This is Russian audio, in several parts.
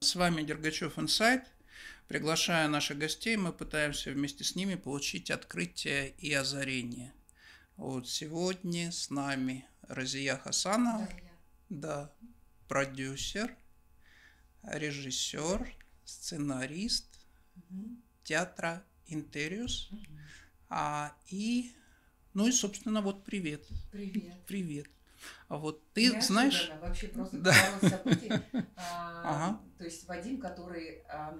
С вами Дергачев Инсайт. Приглашая наших гостей, мы пытаемся вместе с ними получить открытие и озарение. Вот сегодня с нами Разия Хасанова, да, продюсер, режиссер, сценарист театра Интериус. Ну и, собственно, вот привет. Привет. Привет. А вот ты неожиданно, знаешь... Вообще просто да. событий. Ага. То есть Вадим, который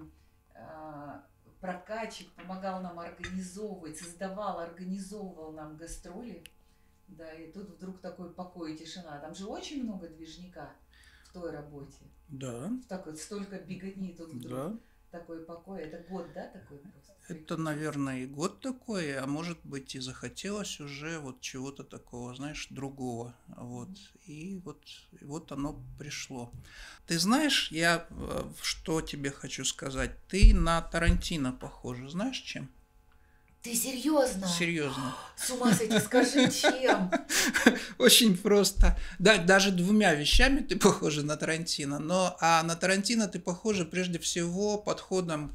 прокачик, помогал нам организовывать, организовывал нам гастроли. Да, и тут вдруг такой покой и тишина. Там же очень много движника в той работе. Да. Столько беготни, тут вдруг Да. такой покой. Это год, да, такой просто? Это, наверное, и год такой, а может быть и захотелось уже вот чего-то такого, знаешь, другого. Вот. И вот оно пришло. Ты знаешь, я что тебе хочу сказать? Ты на Тарантино похожа. Знаешь, чем? Ты серьезно? Серьезно. С ума сойти, скажи, чем? Очень просто. Да, даже двумя вещами ты похожа на Тарантино, а на Тарантино ты похожа прежде всего подходом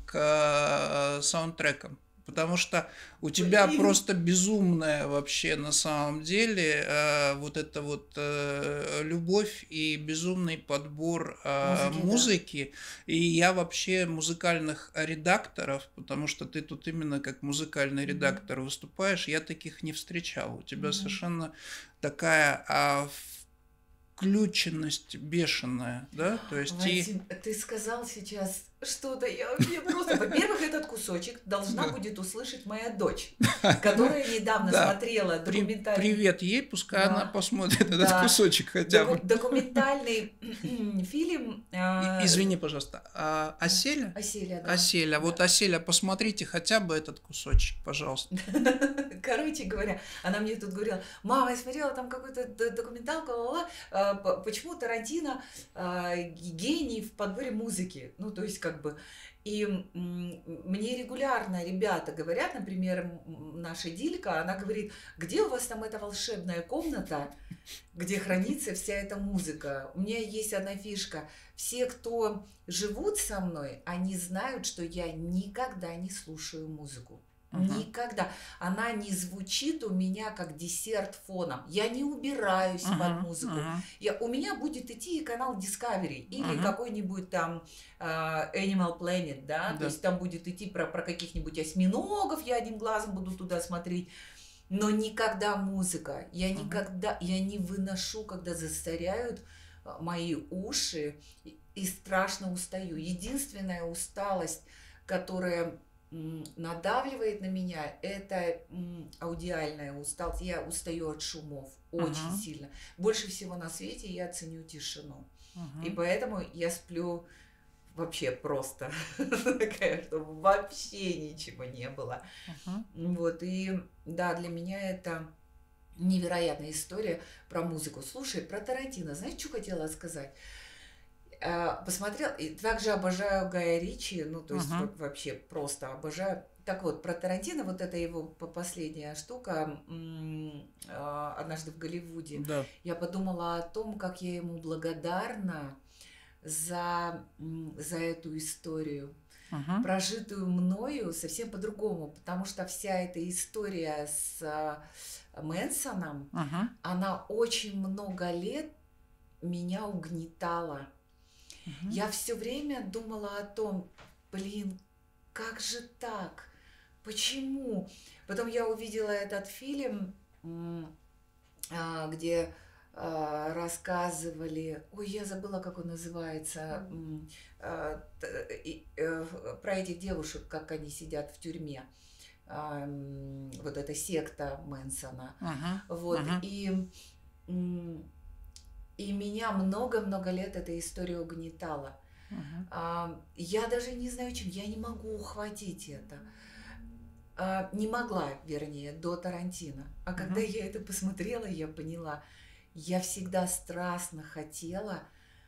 к саундтрекам. Потому что у тебя просто безумная вообще на самом деле вот эта вот любовь и безумный подбор музыки. Да. И я вообще музыкальных редакторов, потому что ты тут именно как музыкальный редактор выступаешь, я таких не встречал. У тебя совершенно такая включенность бешеная, да? То есть Вадим, ты сказал сейчас что-то, я просто... Во-первых, этот кусочек должна будет услышать моя дочь, которая недавно смотрела документальный... Привет ей, пускай она посмотрит этот кусочек хотя бы. Документальный фильм... Извини, пожалуйста, Оселя? Оселя, да. Оселя. Вот Оселя, посмотрите хотя бы этот кусочек, пожалуйста. Короче говоря, она мне тут говорила: мама, я смотрела там какую-то документалку, почему Тарантино гений в подборе музыки. Ну, то есть как бы... И мне регулярно ребята говорят, например, наша Дилька, она говорит: где у вас там эта волшебная комната, где хранится вся эта музыка? У меня есть одна фишка. Все, кто живут со мной, они знают, что я никогда не слушаю музыку. Никогда. Она не звучит у меня как десерт фоном. Я не убираюсь под музыку. У меня будет идти канал Discovery или какой-нибудь там Animal Planet, да? То есть там будет идти про каких-нибудь осьминогов, я одним глазом буду туда смотреть. Но никогда музыка. Я не выношу, когда засоряют мои уши, и страшно устаю. Единственная усталость, которая надавливает на меня, это аудиальная усталость. Я устаю от шумов очень сильно. Больше всего на свете я ценю тишину. И поэтому я сплю вообще просто такая, чтобы вообще ничего не было. Вот, и да, для меня это невероятная история про музыку. Слушай, про Тарантино, знаешь, что хотела сказать? Посмотрел, и также обожаю Гая Ричи, ну, то есть вообще просто обожаю. Так вот, про Тарантино, вот это его последняя штука, «Однажды в Голливуде», да. Я подумала о том, как я ему благодарна за эту историю, прожитую мною совсем по-другому, потому что вся эта история с Мэнсоном, она очень много лет меня угнетала. Я все время думала о том, как же так? Почему? Потом я увидела этот фильм, где рассказывали, я забыла, как он называется, про этих девушек, как они сидят в тюрьме. Вот эта секта Мэнсона. Вот, и меня много-много лет эта история угнетала. Я даже не знаю, чем. Я не могу ухватить это. Не могла, вернее, до Тарантино. А когда я это посмотрела, я поняла. Я всегда страстно хотела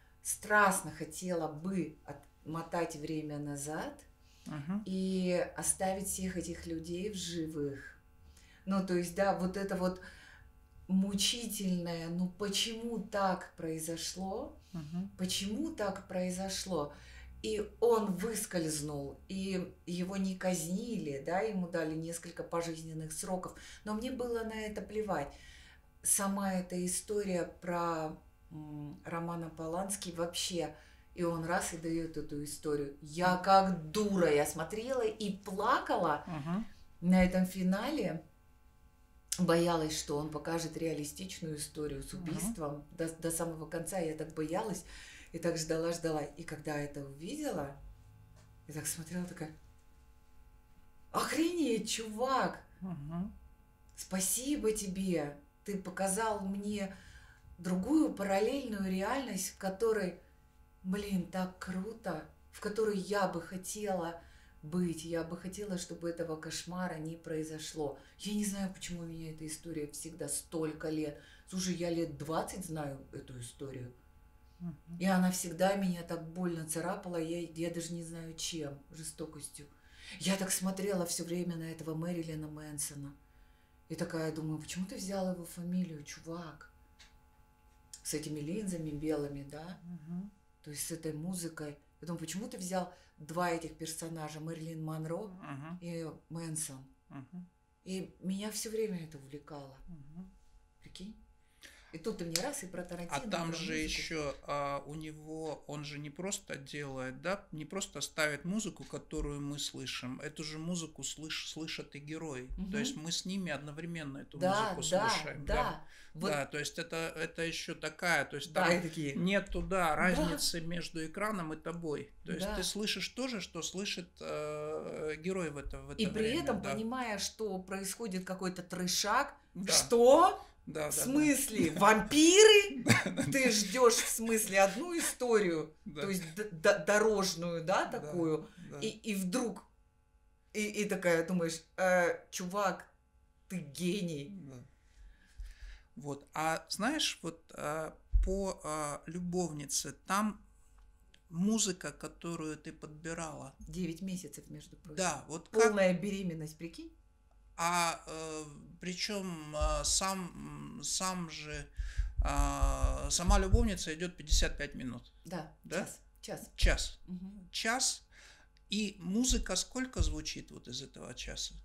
бы отмотать время назад и оставить всех этих людей в живых. Ну, то есть, да, вот это вот мучительное, почему так произошло? Почему так произошло? И он выскользнул, и его не казнили, да, ему дали несколько пожизненных сроков. Но мне было на это плевать. Сама эта история про Романа Полански вообще, и он раз и дает эту историю. Я как дура, я смотрела и плакала на этом финале. Боялась, что он покажет реалистичную историю с убийством. До самого конца я так боялась. И так ждала. И когда это увидела, я так смотрела, такая: охренеть, чувак! Спасибо тебе! Ты показал мне другую параллельную реальность, в которой, блин, так круто, в которой я бы хотела быть. Я бы хотела, чтобы этого кошмара не произошло. Я не знаю, почему у меня эта история всегда столько лет. Слушай, я лет 20 знаю эту историю. И она всегда меня так больно царапала, я даже не знаю чем, жестокостью. Я так смотрела все время на этого Мэрилина Мэнсона. И такая думаю, почему ты взял его фамилию, чувак? С этими линзами белыми, да? То есть с этой музыкой. Я думаю, почему ты взял два этих персонажа, Мэрилин Монро и Мэнсон? И меня все время это увлекало. Прикинь? И тут ты мне раз и про Тарантино. А там про же музыку. еще у него, он же не просто делает, да, не просто ставит музыку, которую мы слышим, эту же музыку слышат и герои. То есть мы с ними одновременно эту музыку слушаем. Да. Вот. Да, то есть это еще такая, то есть Да, там такие. нету, да, разницы между экраном и тобой. То есть Да. ты слышишь то же, что слышит герой в это время. И при этом, понимая, что происходит какой-то трешак, да. Что? Да, в смысле? Да. Вампиры? Да. Ты ждешь в смысле одну историю, да. то есть дорожную, да, такую, да. И вдруг, и такая думаешь, чувак, ты гений. Да. Вот, а знаешь, вот по любовнице, там музыка, которую ты подбирала. 9 месяцев, между прочим. Да, вот полная беременность, прикинь. Причем сама любовница идет 55 минут. Да? Час. Час. И музыка сколько звучит вот из этого часа?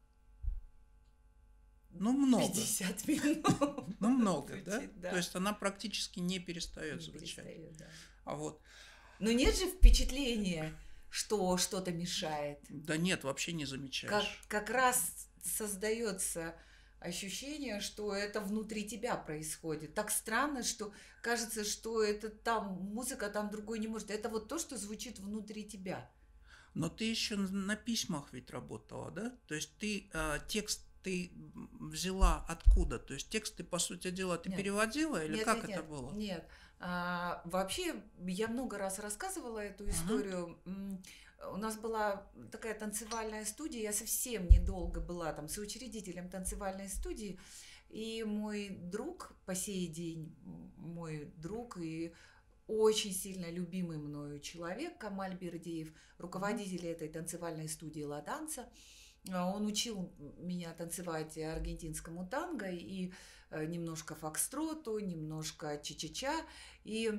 Ну, много. 50 минут. Ну, много, звучит, да? То есть она практически не перестает звучать. Да. А вот. Но нет же впечатления, что что-то мешает. Да нет, вообще не замечаешь. Как раз создается ощущение, что это внутри тебя происходит. Так странно, что кажется, что это там музыка, там другой не может. Это вот то, что звучит внутри тебя. Но ты еще на письмах ведь работала, да? То есть ты текст ты взяла откуда? То есть текст ты, по сути дела, ты переводила или как это было? Нет. Вообще, я много раз рассказывала эту историю. У нас была такая танцевальная студия, я совсем недолго была там соучредителем танцевальной студии, и мой друг по сей день, мой друг и очень сильно любимый мною человек Камаль Бердеев, руководитель этой танцевальной студии «Ла Данса», он учил меня танцевать аргентинскому танго и немножко фокстроту, немножко ча-ча-ча, и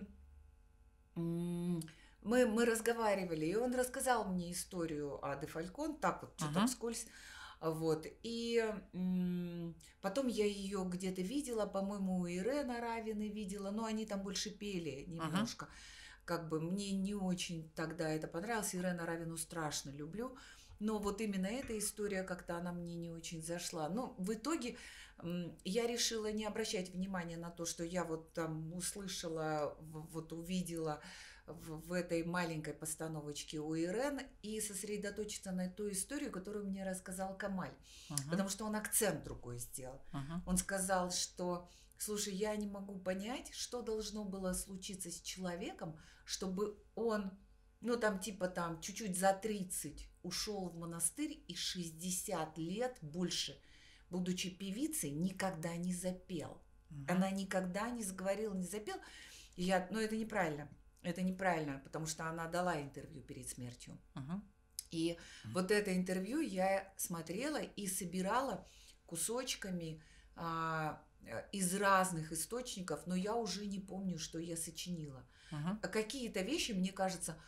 мы разговаривали, и он рассказал мне историю о Де Фалькон, так вот, что-то вскользь. Вот. И потом я ее где-то видела, по-моему, у Ирены Равины видела, но они там больше пели немножко. Как бы мне не очень тогда это понравилось, Ирену Равину страшно люблю, но вот именно эта история как-то она мне не очень зашла. Но в итоге я решила не обращать внимания на то, что я вот там услышала, вот увидела в этой маленькой постановочке у Ирен, и сосредоточиться на ту историю, которую мне рассказал Камаль. Потому что он акцент другой сделал. Он сказал, что, слушай, я не могу понять, что должно было случиться с человеком, чтобы он, ну там типа там чуть-чуть за 30 ушел в монастырь и 60 лет больше, будучи певицей, никогда не запел. Она никогда не заговорила, не запел. Но это неправильно. Это неправильно, потому что она дала интервью перед смертью. И вот это интервью я смотрела и собирала кусочками из разных источников, но я уже не помню, что я сочинила. Какие-то вещи, мне кажется,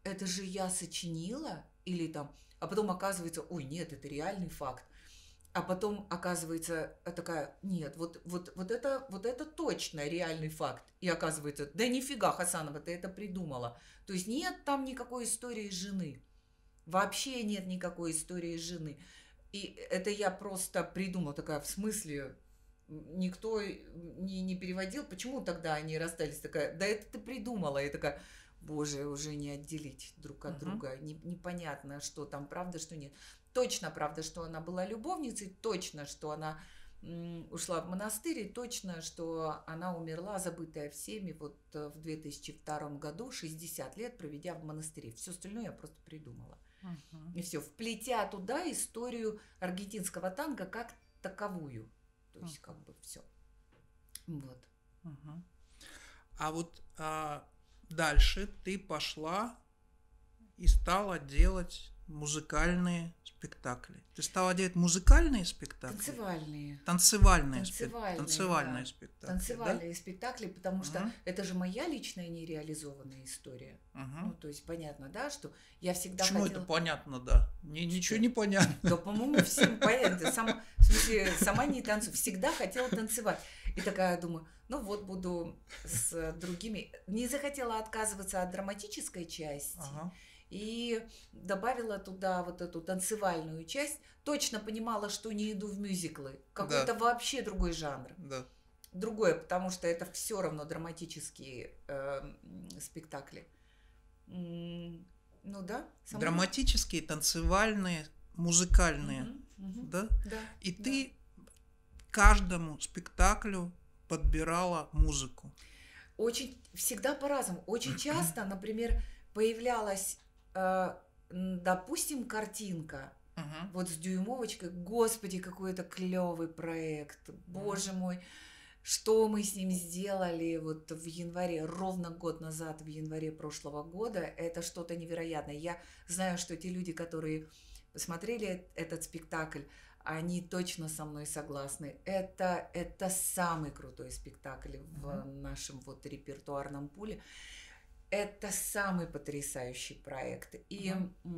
это же я сочинила, или там, а потом оказывается, ой, нет, это реальный факт. А потом оказывается такая, нет, вот это точно реальный факт. И оказывается, да нифига, Хасанова, ты это придумала. То есть нет там никакой истории жены. Вообще нет никакой истории жены. И это я просто придумала, такая, в смысле, никто не переводил, почему тогда они расстались? Такая, да это ты придумала. И такая, боже, уже не отделить друг от друга. Непонятно, что там правда, что нет. Точно правда, что она была любовницей, точно, что она ушла в монастырь, и точно, что она умерла, забытая всеми, вот в 2002 году, 60 лет проведя в монастыре. Все остальное я просто придумала. И все, вплетя туда историю аргентинского танго как таковую. То есть как бы все. Вот. А вот дальше ты пошла и стала делать музыкальные спектакли. Ты стала делать музыкальные спектакли? Танцевальные спектакли. Танцевальные спектакли, потому что это же моя личная нереализованная история. Ну, то есть понятно, да, что я всегда Почему хотела... это понятно, да? Ничего не понятно. Да, по-моему, всем понятно. В смысле, сама не танцую. Всегда хотела танцевать. И такая думаю, ну вот буду с другими... Не захотела отказываться от драматической части. И добавила туда вот эту танцевальную часть. Точно понимала, что не иду в мюзиклы. Какой-то вообще другой жанр. Да. Другое, потому что это все равно драматические спектакли. Ну да. Драматические, танцевальные, музыкальные. Да? Да. И ты каждому спектаклю подбирала музыку. Всегда по-разному. Очень часто, например, появлялась, допустим, картинка. Вот с дюймовочкой. Господи, какой это клевый проект. Боже мой, что мы с ним сделали вот в январе, ровно год назад, в январе прошлого года. Это что-то невероятное. Я знаю, что те люди, которые посмотрели этот спектакль, они точно со мной согласны. Это самый крутой спектакль в нашем вот репертуарном пуле. Это самый потрясающий проект. И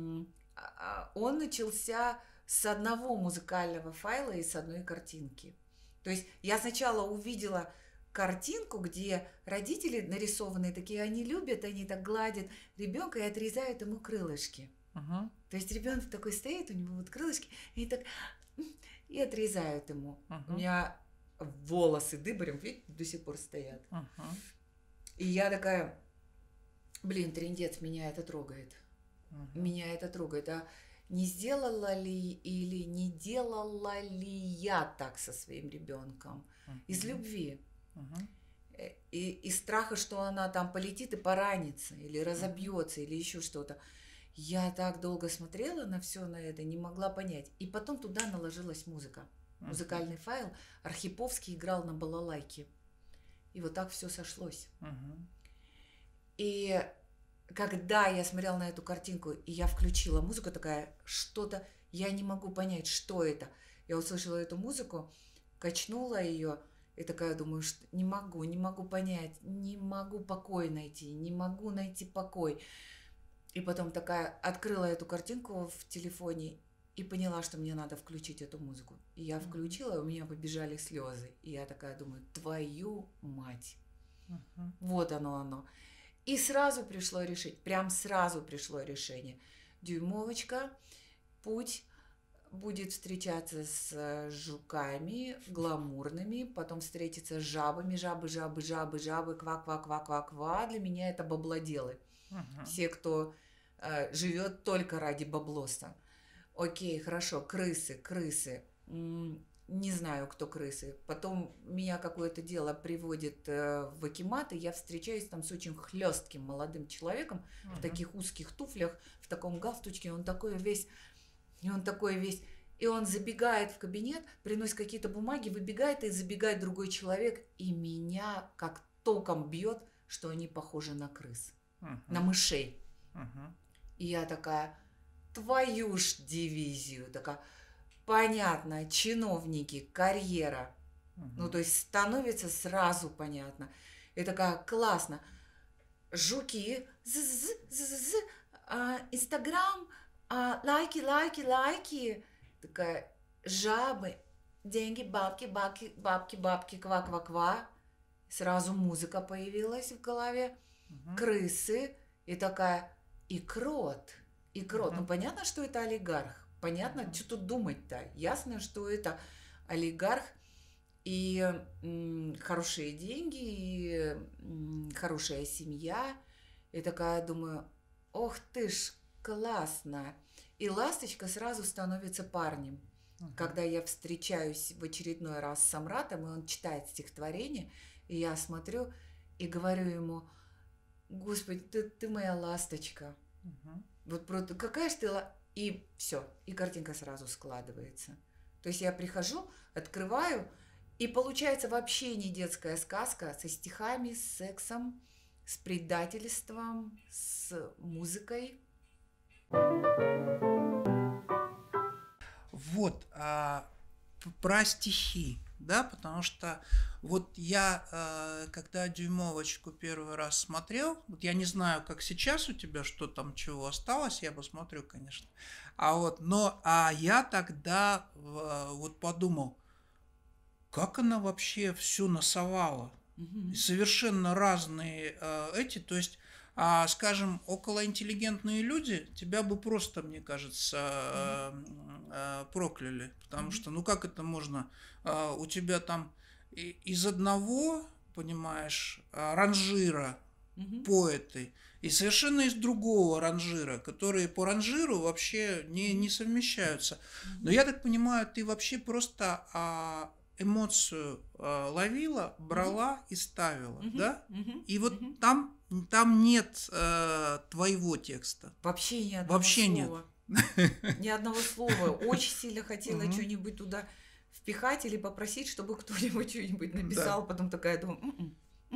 он начался с одного музыкального файла и с одной картинки. То есть я сначала увидела картинку, где родители нарисованные такие, они любят, они так гладят ребенка и отрезают ему крылышки. То есть ребенок такой стоит, у него вот крылышки, и так и отрезают ему. У меня волосы дыбарем, видите, до сих пор стоят. И я такая, блин, трындец, меня это трогает. Меня это трогает. А не сделала ли или не делала ли я так со своим ребенком? Из любви. И страха, что она там полетит и поранится, или разобьется, или еще что-то. Я так долго смотрела на все на это, не могла понять. И потом туда наложилась музыка. Музыкальный файл. Архиповский играл на балалайке. И вот так все сошлось. И когда я смотрела на эту картинку, и я включила музыку, такая, что-то, я не могу понять, что это. Я услышала эту музыку, качнула ее, и такая думаю, что не могу понять, не могу покой найти, не могу найти покой. И потом такая открыла эту картинку в телефоне и поняла, что мне надо включить эту музыку. И я включила, и у меня побежали слезы. И я такая думаю, твою мать. Вот оно. И сразу пришло решение, прям сразу пришло решение. Дюймовочка, путь будет встречаться с жуками гламурными, потом встретиться с жабами, жабы, ква-ква-ква-ква-ква. Для меня это баблоделы. Все, кто живет только ради баблоса. Окей, хорошо, крысы. Не знаю, кто крысы. Потом меня какое-то дело приводит в акимат, и я встречаюсь там с очень хлестким молодым человеком в таких узких туфлях, в таком галстучке. Он такой весь... И он забегает в кабинет, приносит какие-то бумаги, выбегает, и забегает другой человек, и меня как током бьет, что они похожи на крыс, на мышей. И я такая, твою ж дивизию, такая, понятно, чиновники, карьера. Ну, то есть становится сразу понятно. И такая, классно. Жуки, Инстаграм, лайки, лайки, лайки. Такая, жабы, деньги, бабки, бабки, бабки, бабки, ква-ква-ква. Сразу музыка появилась в голове, крысы, и такая, и крот, и крот. Ну, понятно, что это олигарх, понятно, что тут думать-то, ясно, что это олигарх, и хорошие деньги, и хорошая семья, и такая, думаю, ох ты ж, классно, и ласточка сразу становится парнем. Когда я встречаюсь в очередной раз с Амратом, и он читает стихотворение, и я смотрю и говорю ему, Господи, ты моя ласточка. Вот просто какая же ты... И все, и картинка сразу складывается. То есть я прихожу, открываю, и получается вообще не детская сказка со стихами, с сексом, с предательством, с музыкой. Вот, про стихи, да, потому что вот я, когда «Дюймовочку» первый раз смотрел, вот я не знаю, как сейчас у тебя, что там, чего осталось, я посмотрю, конечно, но я тогда вот подумал, как она вообще все насовала, совершенно разные то есть, скажем, околоинтеллигентные люди тебя бы просто, мне кажется, прокляли, потому что, ну как это можно, у тебя там из одного, понимаешь, ранжира поэты, и совершенно из другого ранжира, которые по ранжиру вообще не совмещаются. Но я так понимаю, ты вообще просто эмоцию ловила, брала и ставила, да? И вот там нет твоего текста. Вообще ни одного слова. Нет. Ни одного слова. Очень сильно хотела что-нибудь туда впихать или попросить, чтобы кто-нибудь что-нибудь написал. Да. Потом такая думаю,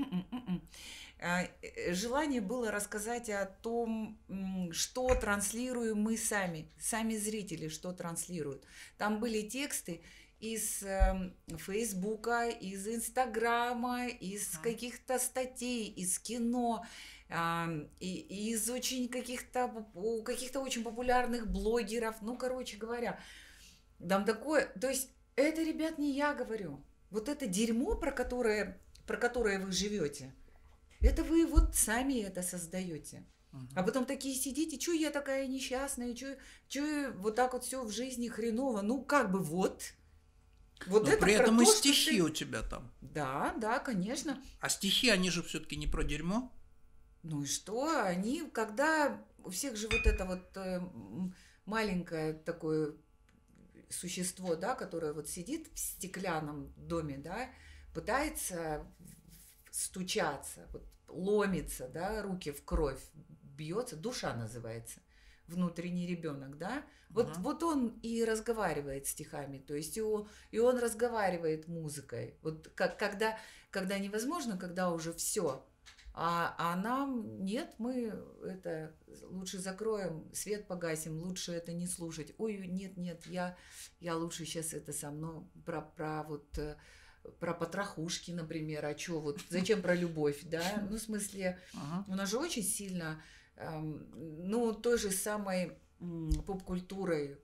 желание было рассказать о том, что транслируем мы сами зрители, что транслируют. Там были тексты из Фейсбука, из Инстаграма, из каких-то статей, из кино, из очень каких-то очень популярных блогеров. Ну, короче говоря, там такое... То есть это, ребят, не я говорю. Вот это дерьмо, про которое вы живете, это вы вот сами это создаете. А потом такие сидите, что я такая несчастная, что вот так вот все в жизни хреново. Ну, как бы вот. Вот. Но это при этом и стихи у тебя там. Да, конечно. А стихи, они же все-таки не про дерьмо. Ну и что? Они, когда у всех же вот это вот маленькое такое существо, да, которое вот сидит в стеклянном доме, да, пытается стучаться, вот, ломится, да, руки в кровь, бьется, душа называется, внутренний ребенок, да, вот он и разговаривает стихами, то есть и он разговаривает музыкой, вот когда невозможно, когда уже все, а нам нет, мы это лучше закроем, свет погасим, лучше это не слушать, ой, нет, я лучше сейчас это со мной про потрохушки, например, а что вот, зачем про любовь, да, ну, в смысле, у нас же очень сильно, ну, той же самой поп-культурой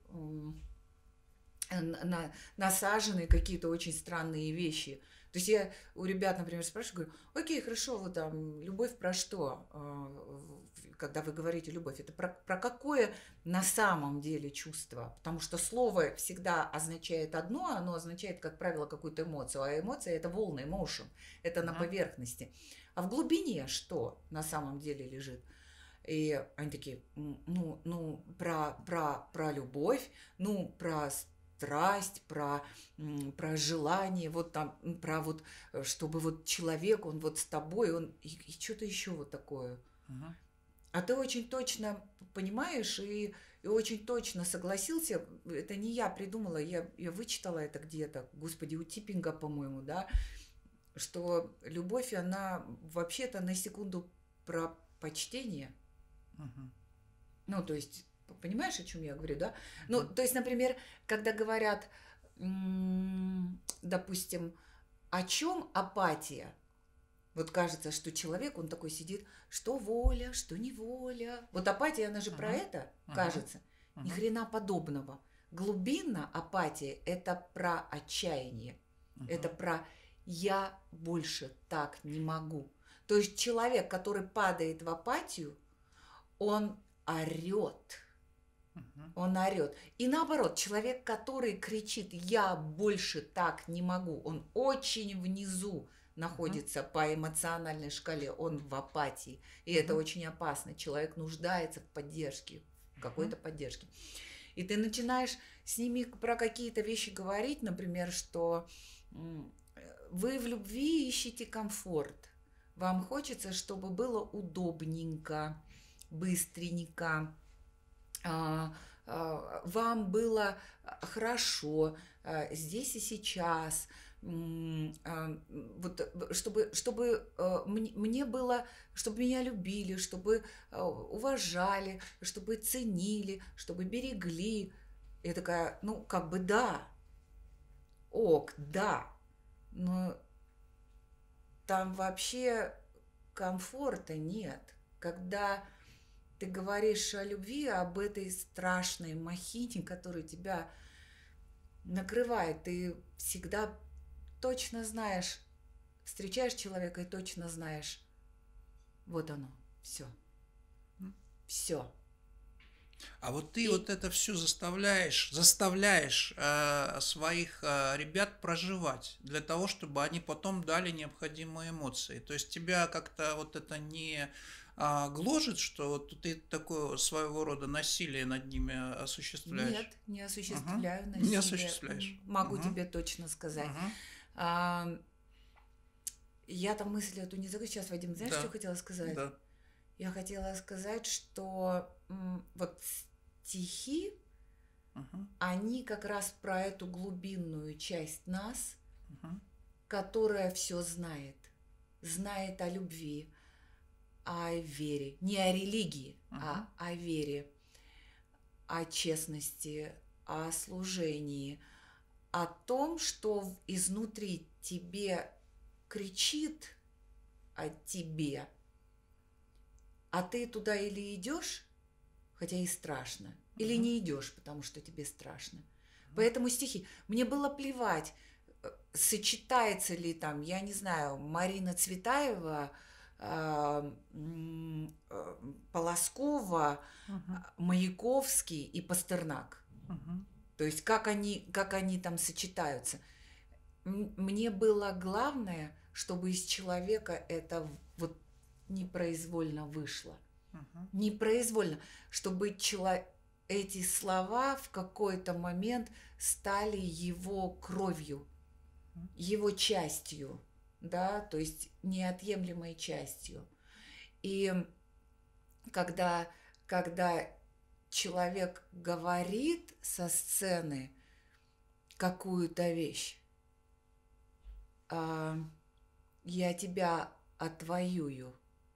насажены какие-то очень странные вещи. То есть я у ребят, например, спрашиваю, говорю, окей, хорошо, вот там, любовь про что? Когда вы говорите любовь, это про какое на самом деле чувство? Потому что слово всегда означает одно, оно означает, как правило, какую-то эмоцию, а эмоция – это волны, emotion, это на поверхности. А в глубине что на самом деле лежит? И они такие, ну про любовь, ну, про страсть, про желание, вот там, про вот, чтобы вот человек, он вот с тобой, он и что-то еще вот такое. А ты очень точно понимаешь и очень точно согласился, это не я придумала, я вычитала это где-то, господи, у Типпинга, по-моему, да, что любовь, она вообще-то на секунду про почтение. Ну, то есть, понимаешь, о чем я говорю, да? Ну, то есть, например, когда говорят, допустим, о чем апатия? Вот кажется, что человек, он такой сидит, что воля, что неволя. Вот апатия, она же про это, кажется. Ни хрена подобного. Глубинно апатия – это про отчаяние. Это про «я больше так не могу». То есть человек, который падает в апатию, он орет. Он орет. И наоборот, человек, который кричит «я больше так не могу», он очень внизу находится по эмоциональной шкале, он в апатии. И это очень опасно. Человек нуждается в поддержке, в какой-то поддержке. И ты начинаешь с ними про какие-то вещи говорить, например, что вы в любви ищете комфорт. Вам хочется, чтобы было удобненько, быстренько, вам было хорошо здесь и сейчас, вот, чтобы мне было, чтобы меня любили, чтобы уважали, чтобы ценили, чтобы берегли. Я такая, ну, как бы да, ок, да, но там вообще комфорта нет. Когда ты говоришь о любви, об этой страшной махине, которая тебя накрывает, ты всегда точно знаешь, встречаешь человека и точно знаешь, вот оно, все, все. А вот ты вот это все заставляешь своих ребят проживать для того, чтобы они потом дали необходимые эмоции. То есть тебя как-то вот это не гложет, что вот ты такое своего рода насилие над ними осуществляешь? Нет, не осуществляю насилие. Не осуществляешь. Могу тебе точно сказать. Я там мысль эту не закрою. Сейчас, Вадим, знаешь, что хотела сказать? Да. Я хотела сказать, что вот стихи, они как раз про эту глубинную часть нас, которая все знает. Знает о любви, о вере. Не о религии, а о вере, о честности, о служении, о том, что изнутри тебе кричит о тебе, а ты туда или идешь, хотя и страшно, или не идешь, потому что тебе страшно. Поэтому стихи. Мне было плевать, сочетается ли там, я не знаю, Марина Цветаева, Полоскова, Маяковский и Пастернак. То есть как они там сочетаются. Мне было главное, чтобы из человека это вот непроизвольно вышло. Непроизвольно, чтобы эти слова в какой-то момент стали его кровью, его частью, да, то есть неотъемлемой частью. И когда человек говорит со сцены какую-то вещь, я тебя отвоюю,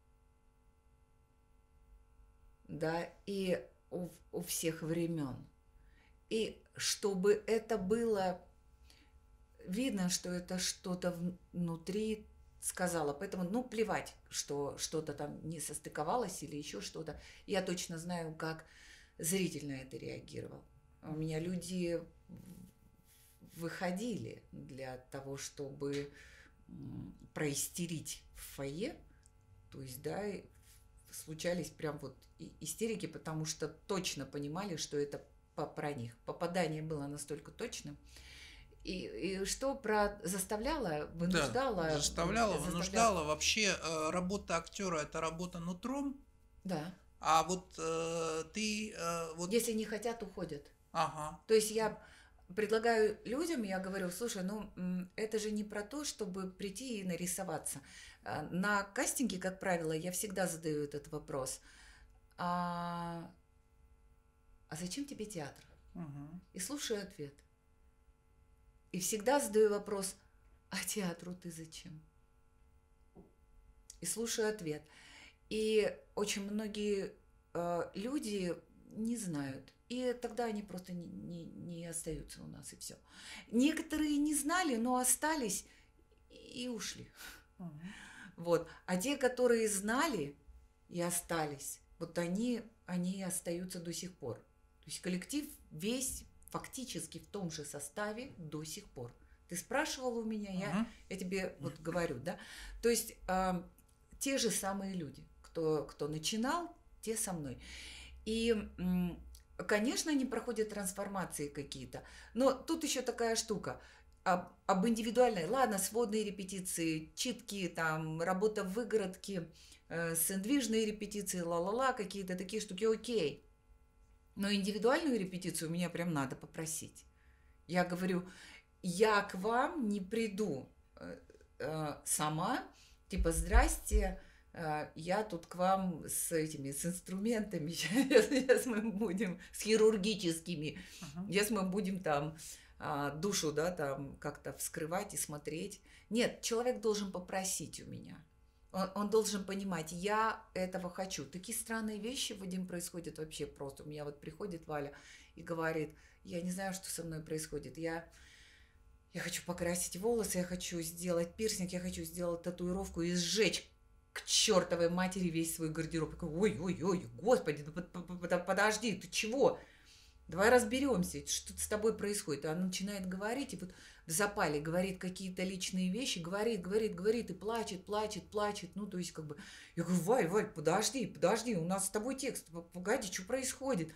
да, и у всех времен. И чтобы это было видно, что это что-то внутри сказала. Поэтому, ну, плевать, что что-то там не состыковалось или еще что-то. Я точно знаю, как зритель на это реагировал. У меня люди выходили для того, чтобы проистерить в фойе. То есть, да, случались прям вот истерики, потому что точно понимали, что это про них. Попадание было настолько точным. И что заставляло, вынуждало? Да, заставляла, вынуждала. Вообще работа актера – это работа нутром. Да. А вот ты… вот... Если не хотят, уходят. Ага. То есть я предлагаю людям, я говорю, слушай, ну это же не про то, чтобы прийти и нарисоваться. На кастинге, как правило, я всегда задаю этот вопрос. А зачем тебе театр? И слушаю ответ. И всегда задаю вопрос, а театру ты зачем? И слушаю ответ. И очень многие люди не знают. И тогда они просто не остаются у нас, и все. Некоторые не знали, но остались и ушли. Вот. А те, которые знали и остались, вот они остаются до сих пор. То есть коллектив весь фактически в том же составе до сих пор. Ты спрашивала у меня, я тебе вот говорю, да. То есть те же самые люди, кто начинал, те со мной. И, конечно, они проходят трансформации какие-то. Но тут еще такая штука. Об индивидуальной, ладно, сводные репетиции, читки, там, работа в выгородке, сэндвижные репетиции, ла-ла-ла, какие-то такие штуки, окей. Но индивидуальную репетицию меня прям надо попросить. Я говорю, я к вам не приду сама, типа, здрасте, я тут к вам с инструментами, сейчас мы будем, с хирургическими, сейчас мы будем там душу, да, там как-то вскрывать и смотреть. Нет, человек должен попросить у меня. Он должен понимать, я этого хочу. Такие странные вещи, Вадим, происходят вообще просто. У меня вот приходит Валя и говорит, я не знаю, что со мной происходит. Я хочу покрасить волосы, я хочу сделать пирсинг, я хочу сделать татуировку и сжечь к чертовой матери весь свой гардероб. Я говорю, ой-ой-ой, господи, подожди, ты чего? Давай разберемся, что с тобой происходит. И она начинает говорить, и вот в запале говорит какие-то личные вещи, говорит, и плачет. Ну, то есть, как бы, я говорю, Валь, подожди, у нас с тобой текст, погоди, что происходит?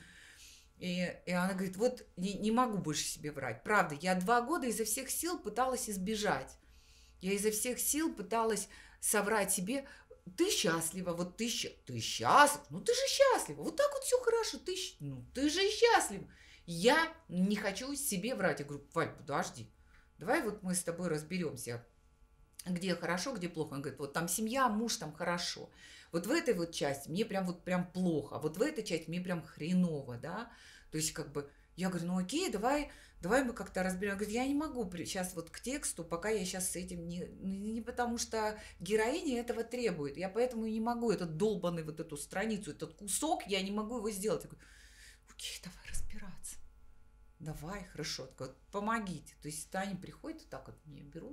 И она говорит, вот не могу больше себе врать. Правда, я 2 года изо всех сил пыталась избежать. Я изо всех сил пыталась соврать себе, ты счастлива, вот ты счастлив, ну ты же счастлива, вот так вот все хорошо, ты же счастлива. Я не хочу себе врать. Я говорю, Валь, подожди, давай вот мы с тобой разберемся, где хорошо, где плохо. Он говорит, вот там семья, муж, там хорошо. Вот в этой вот части мне прям плохо, вот в этой части мне прям хреново, да. То есть как бы я говорю, ну окей, давай мы как-то разберем. Он говорит, я не могу сейчас вот к тексту, пока я сейчас с этим не потому что героиня этого требует. Я поэтому и не могу этот долбанный вот эту страницу, этот кусок, я не могу его сделать. Я говорю, окей, давай разбираться. Давай, хорошо. Вот, помогите. То есть они приходят, вот так вот мне берут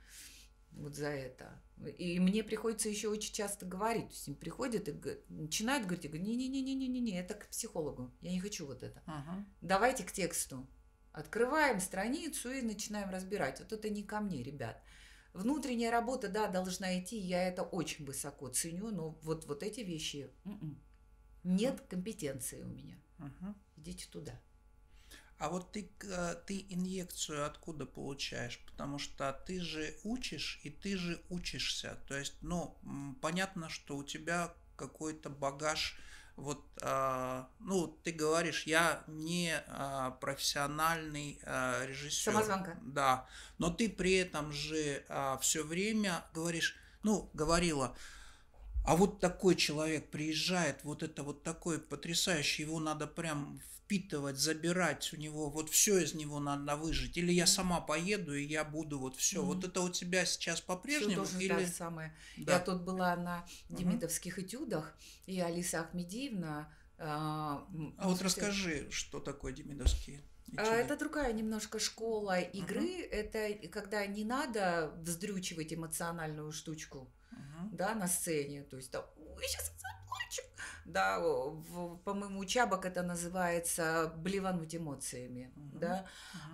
вот за это. И мне приходится еще очень часто говорить. То есть им приходят и начинают говорить, я говорю, не, это к психологу. Я не хочу вот это. Давайте к тексту. Открываем страницу и начинаем разбирать. Вот это не ко мне, ребят. Внутренняя работа, да, должна идти. Я это очень высоко ценю, но вот эти вещи нет компетенции у меня. Идите туда. А вот ты инъекцию откуда получаешь? Потому что ты же учишь, и ты же учишься. То есть, ну, понятно, что у тебя какой-то багаж. Вот, ну, ты говоришь, я не профессиональный режиссер. Самозванка. Да, но ты при этом же все время говоришь, ну, говорила, а вот такой человек приезжает, вот это вот такой потрясающий, его надо прям впитывать, забирать, у него вот все из него надо выжить. Или я сама поеду, и я буду вот все. Вот это у тебя сейчас по-прежнему? Все или... то же самое. Да. Я тут была на демидовских этюдах, и Алиса Ахмедиевна... вот расскажи, что такое демидовские этюды. Это другая немножко школа игры. Это когда не надо вздрючивать эмоциональную штучку, да, на сцене. То есть, да, ой, сейчас заплачу. Да, по-моему, Чабок это называется блевануть эмоциями. Да?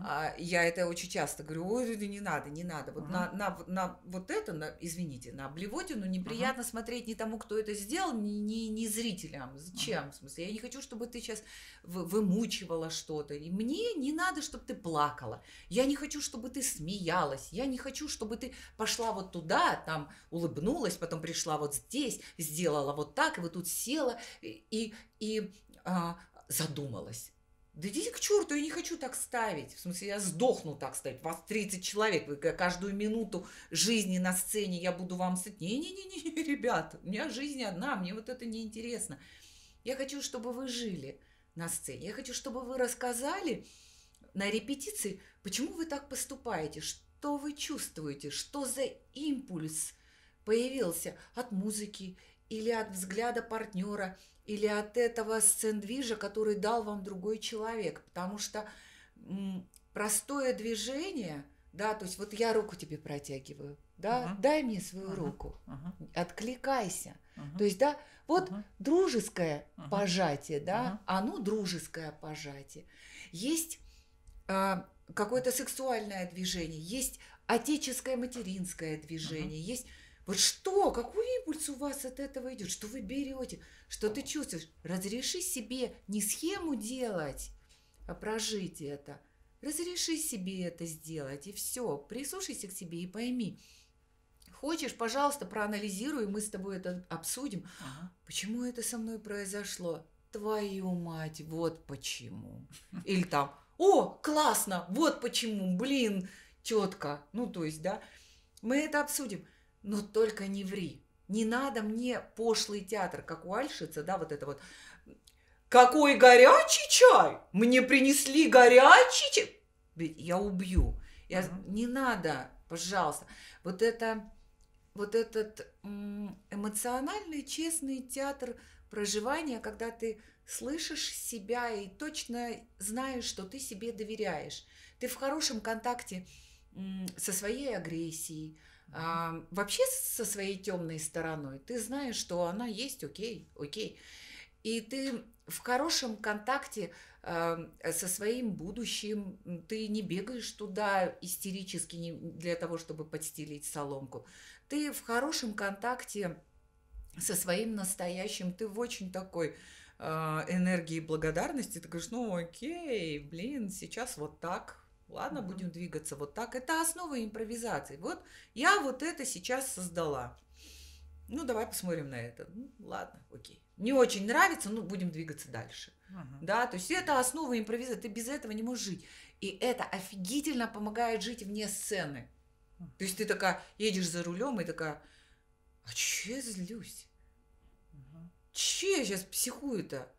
Я это очень часто говорю, ой, не надо. Вот на вот это, извините, на блевотину неприятно смотреть ни тому, кто это сделал, ни зрителям. Зачем? В смысле, я не хочу, чтобы ты сейчас вымучивала что-то. И мне не надо, чтобы ты плакала. Я не хочу, чтобы ты смеялась. Я не хочу, чтобы ты пошла вот туда, там улыбнулась, потом пришла вот здесь, сделала вот так, и вот тут села и задумалась. Да идите к черту, я не хочу так ставить. В смысле, я сдохну так ставить. Вас 30 человек, вы каждую минуту жизни на сцене я буду вам ставить. Не, ребята, у меня жизнь одна, мне вот это не интересно. Я хочу, чтобы вы жили на сцене. Я хочу, чтобы вы рассказали на репетиции, почему вы так поступаете, что вы чувствуете, что за импульс появился от музыки, или от взгляда партнера, или от этого сцендвижа, который дал вам другой человек. Потому что простое движение, да, то есть вот я руку тебе протягиваю, да, Мгм. дай мне свою Мгм. руку, Мгм. откликайся. То Мгм. есть, да, вот Мгм. дружеское Мгм. пожатие, да, Мгм. оно дружеское пожатие. Есть какое-то сексуальное движение, есть отеческое материнское Мгм. движение, есть вот что, какой импульс у вас от этого идет, что вы берете, что ты чувствуешь. Разреши себе не схему делать, а прожить это. Разреши себе это сделать, и все. Прислушайся к себе и пойми. Хочешь, пожалуйста, проанализируй, мы с тобой это обсудим. Мгм. Почему это со мной произошло? Твою мать, вот почему. Или там, о, классно, вот почему, блин, четко. Ну, то есть, да, мы это обсудим. Но только не ври. Не надо мне пошлый театр, как у Альшица, да, вот это вот. Какой горячий чай! Мне принесли горячий чай! Я убью. Мгм. Не надо, пожалуйста. Вот это вот этот эмоциональный, честный театр проживания, когда ты слышишь себя и точно знаешь, что ты себе доверяешь. Ты в хорошем контакте со своей агрессией, Мгм. вообще со своей темной стороной. Ты знаешь, что она есть, окей, окей. И ты в хорошем контакте со своим будущим, ты не бегаешь туда истерически для того, чтобы подстелить соломку. Ты в хорошем контакте со своим настоящим, ты в очень такой энергии благодарности, ты говоришь, ну окей, блин, сейчас вот так, ладно, Мгм. будем двигаться вот так. Это основа импровизации. Вот я вот это сейчас создала. Ну, давай посмотрим на это. Ну, ладно, окей. Не очень нравится, ну, будем двигаться дальше. Мгм. Да, то есть это основа импровизации, ты без этого не можешь жить. И это офигительно помогает жить вне сцены. То есть ты такая, едешь за рулем и такая, а че я злюсь? Мгм. Че я сейчас психую-то?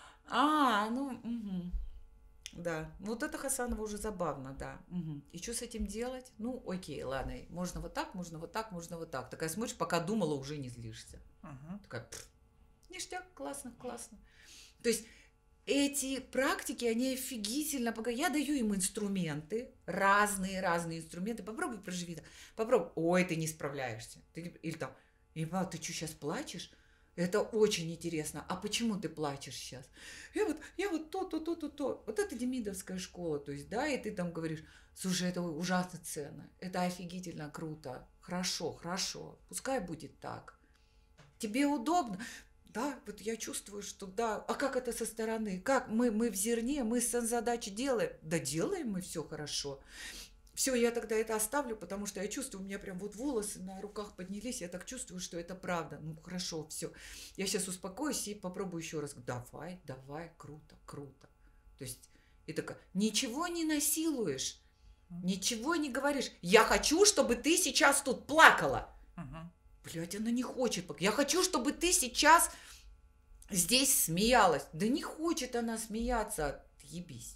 Ну, угу. Да, вот это Хасанова уже забавно, да. Мгм. И что с этим делать? Ну, окей, ладно, можно вот так, можно вот так, можно вот так. Такая смотришь, пока думала, уже не злишься. Мгм. Такая, ништяк, классно, классно. То есть эти практики, они офигительно помогают. Я даю им инструменты, разные инструменты. Попробуй проживи это. Попробуй. Ой, ты не справляешься. Или там, ты что, сейчас плачешь? Это очень интересно. А почему ты плачешь сейчас? Я вот то. Вот это демидовская школа. То есть, да, и ты там говоришь, слушай, это ужасно ценно. Это офигительно круто. Хорошо, хорошо. Пускай будет так. Тебе удобно? Да, вот я чувствую, что да. А как это со стороны? Как мы в зерне, мы задачи делаем? Да делаем мы все хорошо. Все, я тогда это оставлю, потому что я чувствую, у меня прям вот волосы на руках поднялись, я так чувствую, что это правда. Ну хорошо, все. Я сейчас успокоюсь и попробую еще раз. Давай, давай, круто, круто. То есть и такая, ничего не насилуешь, ничего не говоришь. Я хочу, чтобы ты сейчас тут плакала. Мгм. Блять, она не хочет. Я хочу, чтобы ты сейчас здесь смеялась. Да не хочет она смеяться. Ебись.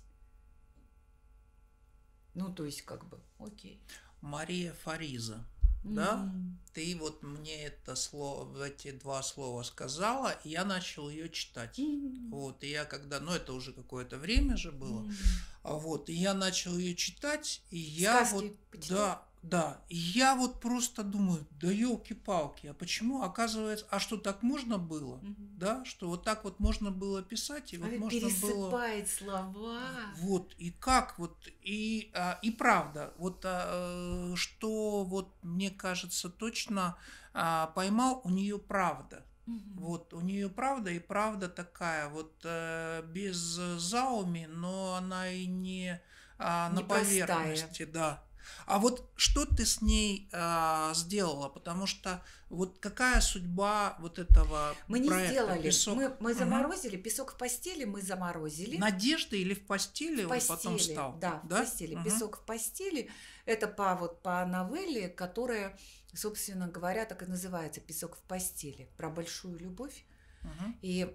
Ну, то есть, как бы, окей. Мария Фариза, да? Мгм. Ты вот мне это слово, эти два слова сказала, и я начал ее читать. Мгм. Вот, и я когда, ну это уже какое-то время же было, Мгм. вот, и я начал ее читать, и я вот, Сказки почитал? да, и я вот просто думаю, да елки-палки, а почему, оказывается, а что так можно было, Мгм. да, что вот так вот можно было писать, и А вот ведь можно было пересыпает слова. вот, и как вот, и правда, вот что вот мне кажется точно поймал у нее правда. Мгм. Вот, у нее правда, и правда такая, вот без зауми, но она и не на Непростая. поверхности, да. А вот что ты с ней сделала? Потому что вот какая судьба вот этого Мы не проекта сделали. «Песок»? Мы Мгм. заморозили. Песок в постели мы заморозили. Надежды или в постели В он потом постели, стал? да, в Да? постели. Мгм. Песок в постели. Это по новелле, которая, собственно говоря, так и называется «Песок в постели». Про большую любовь. Мгм. И,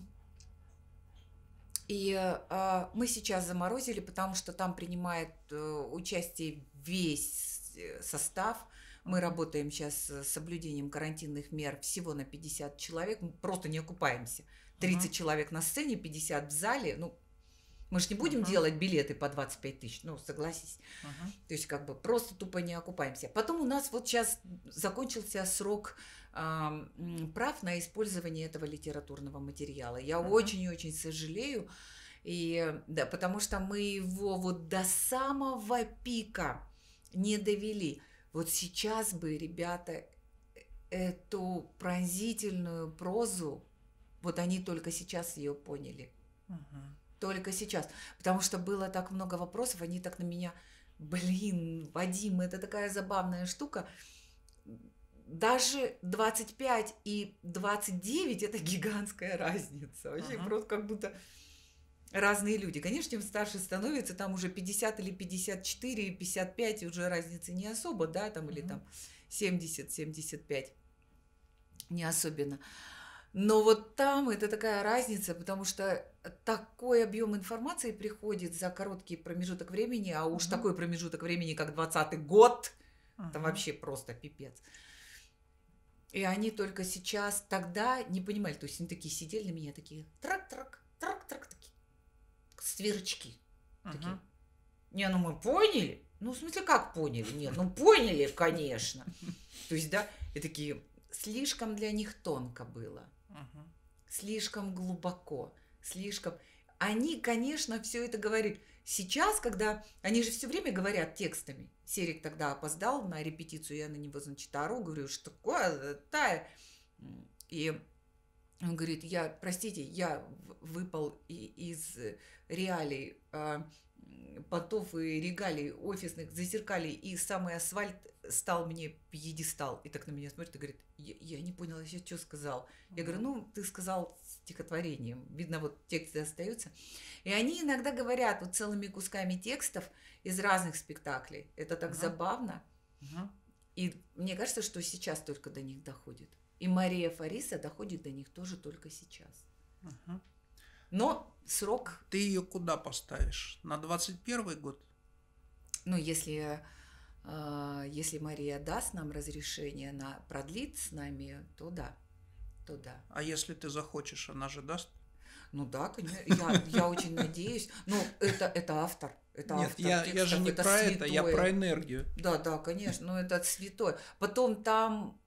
мы сейчас заморозили, потому что там принимает участие весь состав. Мы Мгм. работаем сейчас с соблюдением карантинных мер всего на 50 человек. Мы просто не окупаемся. Мгм. 30 человек на сцене, 50 в зале. Ну, Мы же не будем делать билеты по 25 тысяч, ну, согласись. То есть, как бы, просто тупо не окупаемся. Потом у нас вот сейчас закончился срок прав на использование этого литературного материала. Я очень и очень сожалею, и, да, потому что мы его вот до самого пика не довели. Вот сейчас бы, ребята, эту пронзительную прозу, вот они только сейчас ее поняли. Только сейчас. Потому что было так много вопросов, они так на меня, блин, Вадим, это такая забавная штука. Даже 25 и 29 это гигантская разница. Вообще просто как будто разные люди. Конечно, чем старше становится, там уже 50 или 54, и 55 уже разницы не особо, да, там или там 70, 75. Не особенно. Но вот там это такая разница, потому что такой объем информации приходит за короткий промежуток времени, а уж такой промежуток времени, как 20-й год, это вообще просто пипец. И они только сейчас, тогда не понимали, то есть они такие сидели на меня, такие трак-трак, трак-трак, такие сверчки. Такие. Не, ну мы поняли. Ну, в смысле, как поняли? Нет, ну поняли, конечно. То есть, да, и такие, слишком для них тонко было. Слишком глубоко, слишком... Они, конечно, все это говорили. Сейчас, когда... Они же все время говорят текстами. Серик тогда опоздал на репетицию, я на него, значит, ору, говорю, что такое, Тая? И он говорит, простите, я выпал из реалий, понтов и регалий офисных, зазеркалий, и самый асфальт стал мне пьедестал. И так на меня смотрит и говорит, я не поняла, я что сказал. Я говорю, ну, ты сказал стихотворением. Видно, вот тексты остаются. И они иногда говорят вот целыми кусками текстов из разных спектаклей. Это так забавно. И мне кажется, что сейчас только до них доходит. И Мария Фариса доходит до них тоже только сейчас. Но срок... Ты ее куда поставишь? На 21-й год? Ну, если Мария даст нам разрешение на продлить с нами, то да. А если ты захочешь, она же даст? Ну да, конечно. Я очень надеюсь. Ну, это автор. Это Нет, автор я текстов, же не это про святое. это, я про энергию. Да, конечно, но это святое. Потом там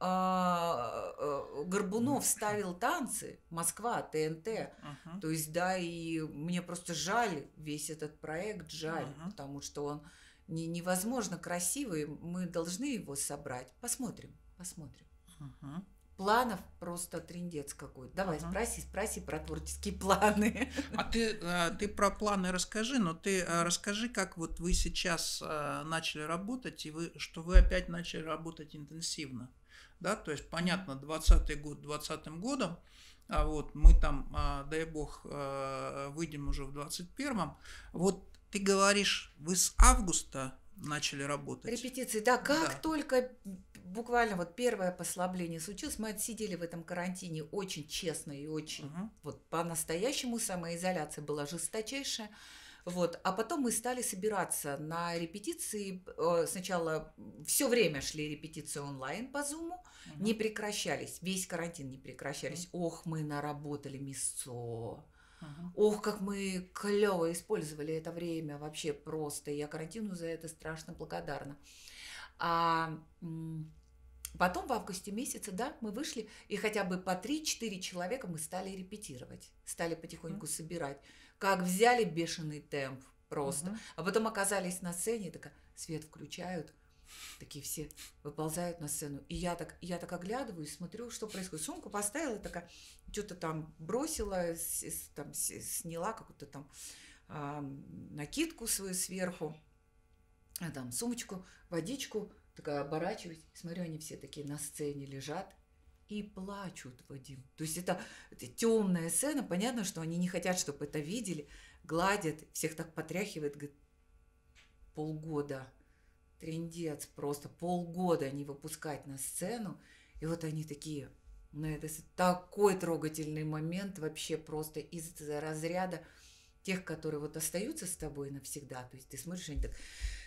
Горбунов ставил танцы, Москва, ТНТ. То есть, да, и мне просто жаль весь этот проект, жаль, потому что он невозможно красивый, мы должны его собрать. Посмотрим. Планов просто трындец какой-то. Давай, спроси про творческие планы. А ты про планы расскажи, но ты расскажи, как вот вы сейчас начали работать, и что вы опять начали работать интенсивно. Да, то есть, понятно, 20-й год 20-м годом, а вот мы там, дай бог, выйдем уже в 21-м. Вот ты говоришь, вы с августа начали работать? Репетиции, да, как только буквально вот первое послабление случилось, мы отсидели в этом карантине очень честно и очень вот по-настоящему, самоизоляция была жесточайшая. Вот. А потом мы стали собираться на репетиции. Сначала все время шли репетиции онлайн по Зуму, не прекращались, весь карантин не прекращались. Ох, мы наработали месяцо. Ох, как мы клево использовали это время, вообще просто. Я карантину за это страшно благодарна. А потом в августе месяце, да, мы вышли, и хотя бы по 3-4 человека мы стали репетировать, стали потихоньку собирать. Как взяли бешеный темп просто. А потом оказались на сцене, такая, свет включают, такие все выползают на сцену. И я так оглядываюсь, смотрю, что происходит. Сумку поставила, такая, что-то там бросила, там, сняла какую-то там накидку свою сверху, там сумочку, водичку, такая оборачиваюсь, смотрю, они все такие на сцене лежат и плачут, Вадим. То есть это темная сцена, понятно, что они не хотят, чтобы это видели, гладят, всех так потряхивает, говорит, полгода. Трындец, просто полгода не выпускать на сцену. И вот они такие, ну это такой трогательный момент вообще просто из разряда тех, которые вот остаются с тобой навсегда. То есть ты смотришь, они так,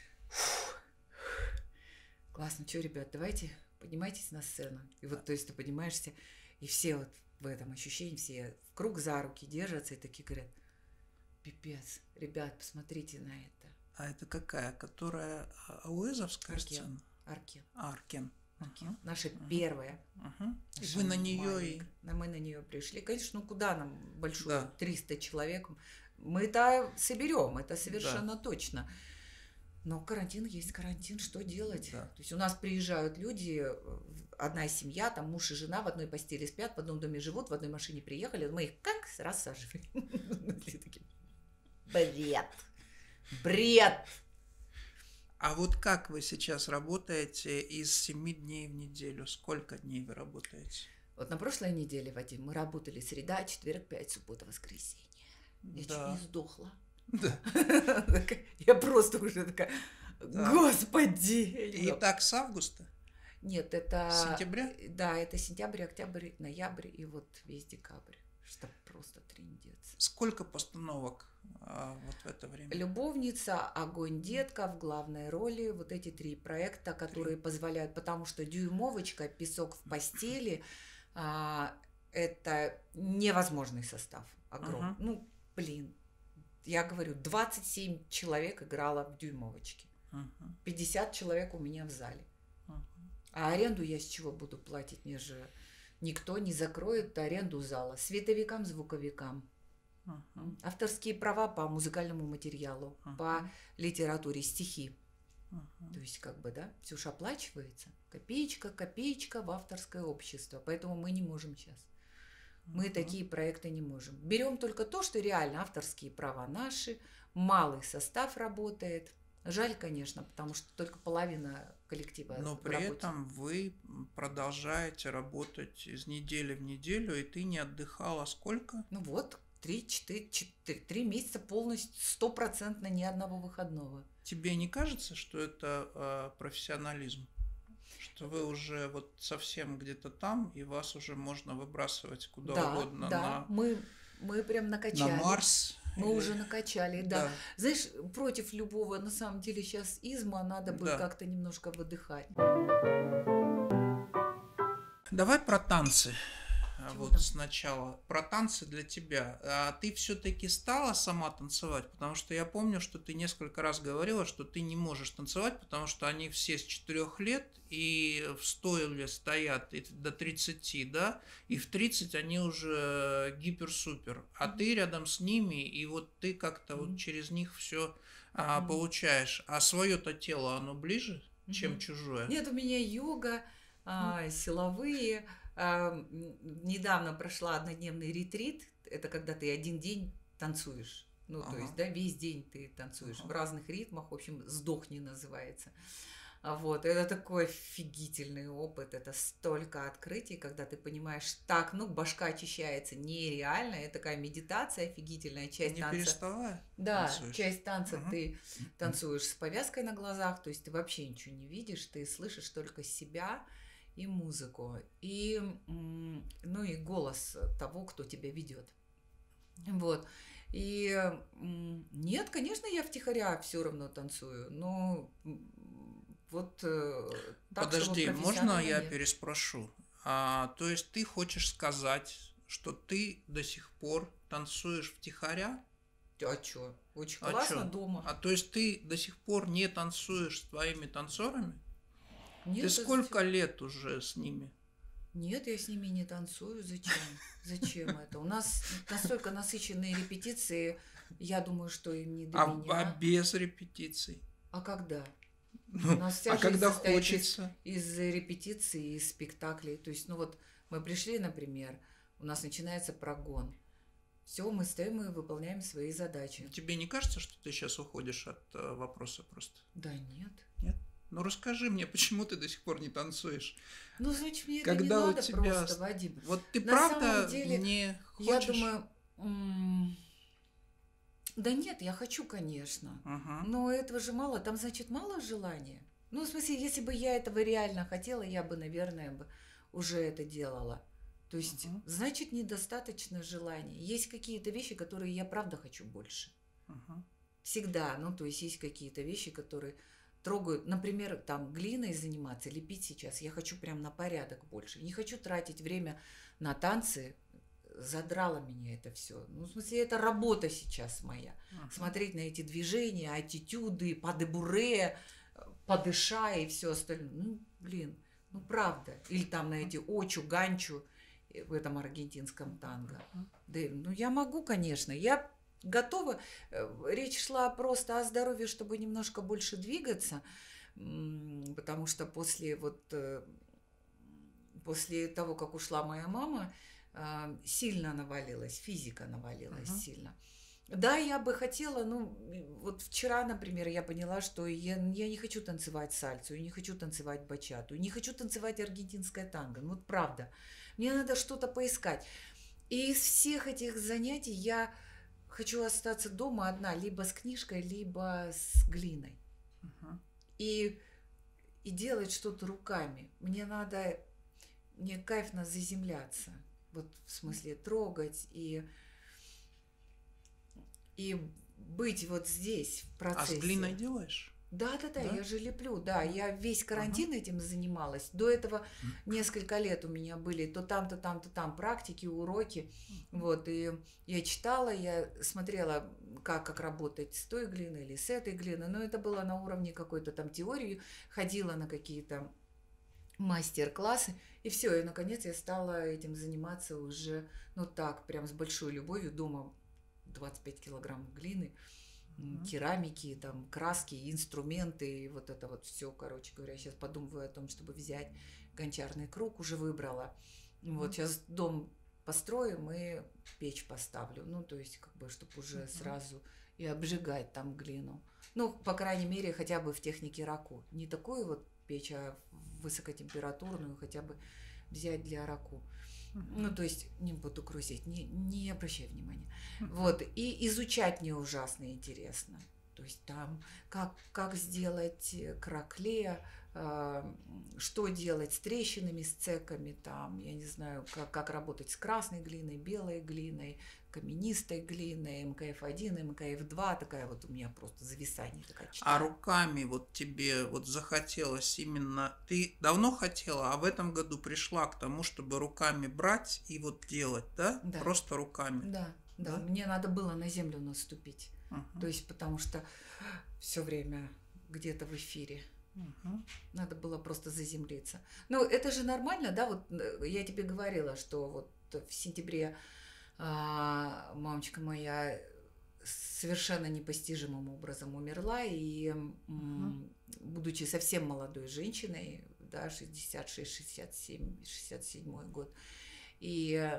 классно, что, ребят, давайте поднимайтесь на сцену. И вот, то есть ты поднимаешься, и все вот в этом ощущении, все в круг за руки держатся и такие говорят, Пипец. Ребят, посмотрите на это. А это какая? Которая ауэзовская сцена? Аркен. Аркен. Наша первая. И вы на нее Мы на нее пришли. Конечно, ну куда нам большое? 300 человек. Мы-то соберем, это совершенно точно. Но карантин есть карантин, что делать? Да. То есть у нас приезжают люди, одна семья, там муж и жена в одной постели спят, в одном доме живут, в одной машине приехали, мы их как рассаживаем. Бред! Бред! А вот как вы сейчас работаете из 7 дней в неделю? Сколько дней вы работаете? Вот на прошлой неделе, Вадим, мы работали среда, четверг, пять, суббота, воскресенье. Я чуть не сдохла. Да. Я просто уже такая, господи! И так с августа? Нет, это... С сентября? Да, это сентябрь, октябрь, ноябрь и вот весь декабрь. Что просто трындец. Сколько постановок вот в это время? «Любовница», «Огонь, детка» в главной роли. Вот эти 3 проекта, которые позволяют, потому что «Дюймовочка», «Песок в постели» это невозможный состав. Огромный. Ну, блин, я говорю, 27 человек играло в «Дюймовочке». 50 человек у меня в зале. А аренду я с чего буду платить? Мне же никто не закроет аренду зала. Световикам, звуковикам. Авторские права по музыкальному материалу, по литературе, стихи. То есть, как бы, да, все же оплачивается. Копеечка, копеечка в авторское общество. Поэтому мы не можем сейчас. Мы такие проекты не можем. Берем только то, что реально авторские права наши, малый состав работает. Жаль, конечно, потому что только половина коллектива. Но при этом вы продолжаете работать из недели в неделю, и ты не отдыхала сколько? Ну вот, 3 месяца полностью, 100% ни одного выходного. Тебе не кажется, что это профессионализм? Что вы уже вот совсем где-то там, и вас уже можно выбрасывать куда угодно. Да, мы прям накачали. На Марс. Мы уже накачали, да. Знаешь, против любого, на самом деле, сейчас изма, надо бы как-то немножко выдыхать. Давай про танцы. Чего вот там? сначала. Про танцы для тебя. А ты все-таки стала сама танцевать? Потому что я помню, что ты несколько раз говорила, что ты не можешь танцевать, потому что они все с 4 лет и в стойле стоят до 30, да? И в 30 они уже гипер-супер. А ты рядом с ними, и вот ты как-то вот через них все получаешь. А свое-то тело, оно ближе, чем чужое? Нет, у меня йога, силовые. Недавно прошла однодневный ретрит. Это когда ты один день танцуешь. Ну, то есть, да, весь день ты танцуешь в разных ритмах. В общем, «Сдохни» называется. Вот, это такой офигительный опыт. Это столько открытий, когда ты понимаешь, так, ну, башка очищается нереально. Это такая медитация офигительная, часть танца. Не переставая? Да, танцуешь? часть танца ты танцуешь с повязкой на глазах, то есть ты вообще ничего не видишь, ты слышишь только себя и музыку, и, ну, и голос того, кто тебя ведет. Вот. И нет, конечно, я втихаря все равно танцую, но вот так, Подожди, чтобы можно я нет. переспрошу? То есть ты хочешь сказать, что ты до сих пор танцуешь втихаря? А чё? Очень классно дома. То есть ты до сих пор не танцуешь с твоими танцорами? Нет, ты сколько лет уже с ними? Нет, я с ними не танцую. Зачем? Зачем это? У нас настолько насыщенные репетиции, я думаю, что им не до меня. А без репетиций? А когда? У нас вся жизнь когда состоит хочется? из репетиций, из спектаклей. То есть, ну вот мы пришли, например, у нас начинается прогон. Все, мы стоим и выполняем свои задачи. Тебе не кажется, что ты сейчас уходишь от вопроса просто? Да нет. Нет? Ну расскажи мне, почему ты до сих пор не танцуешь? Ну, значит, мне Когда это не надо у тебя... просто, Вадим. Вот ты На правда самом деле, не хочешь? я думаю, да нет, я хочу, конечно. Но этого же мало. Там, значит, мало желания. Ну, в смысле, если бы я этого реально хотела, я бы, наверное, уже это делала. То есть, значит, недостаточно желания. Есть какие-то вещи, которые я правда хочу больше. Всегда. Ну, то есть, есть какие-то вещи, которые трогают. Например, там, глиной заниматься, лепить сейчас. Я хочу прям на порядок больше. Не хочу тратить время на танцы задрало меня это все. Ну, в смысле, это работа сейчас моя. Смотреть на эти движения, аттитюды, pas de bourrée, подыша и все остальное. Ну, блин, ну правда. Или там на эти очу, ганчу в этом аргентинском танго. Да, ну я могу, конечно. Я готова. Речь шла просто о здоровье, чтобы немножко больше двигаться. Потому что после того, как ушла моя мама, сильно навалилась, физика навалилась сильно. Да, я бы хотела, ну, вот вчера, например, я поняла, что я не хочу танцевать сальсу, я не хочу танцевать бачату, не хочу танцевать аргентинское танго, ну, вот правда. Мне надо что-то поискать. И из всех этих занятий я хочу остаться дома одна, либо с книжкой, либо с глиной. И делать что-то руками. Мне кайфно заземляться. Вот в смысле трогать и быть вот здесь в процессе. А с глиной делаешь? Да, я же леплю, да. Я весь карантин этим занималась. До этого несколько лет у меня были то там, то там, то там практики, уроки. Вот, и я читала, я смотрела, как работать с той глиной или с этой глиной. Но это было на уровне какой-то там теории. Ходила на какие-то мастер-классы. И все, и наконец я стала этим заниматься уже, ну так, прям с большой любовью. Дома 25 килограмм глины, керамики, там, краски, инструменты, и вот это вот все, короче говоря. Сейчас подумываю о том, чтобы взять гончарный круг, уже выбрала. Вот сейчас дом построим и печь поставлю. Ну, то есть, как бы, чтобы уже сразу и обжигать там глину. Ну, по крайней мере, хотя бы в технике раку. Не такую вот печь, а высокотемпературную хотя бы взять для раку. Ну, то есть, не буду грузить, не обращай внимания. Вот, и изучать мне ужасно интересно. То есть там, как сделать кракле, что делать с трещинами, с цеками, там, я не знаю, как работать с красной глиной, белой глиной, каменистой глиной, МКФ-1, МКФ-2, такая вот у меня просто зависание. Такая а руками вот тебе вот захотелось именно, ты давно хотела, а в этом году пришла к тому, чтобы руками брать и вот делать, да? Да. Просто руками. Да, мне надо было на землю наступить. То есть, потому что все время где-то в эфире. Надо было просто заземлиться. Ну, это же нормально, да? Вот я тебе говорила, что вот в сентябре мамочка моя совершенно непостижимым образом умерла, и будучи совсем молодой женщиной, да, 66, 67, 67 год, и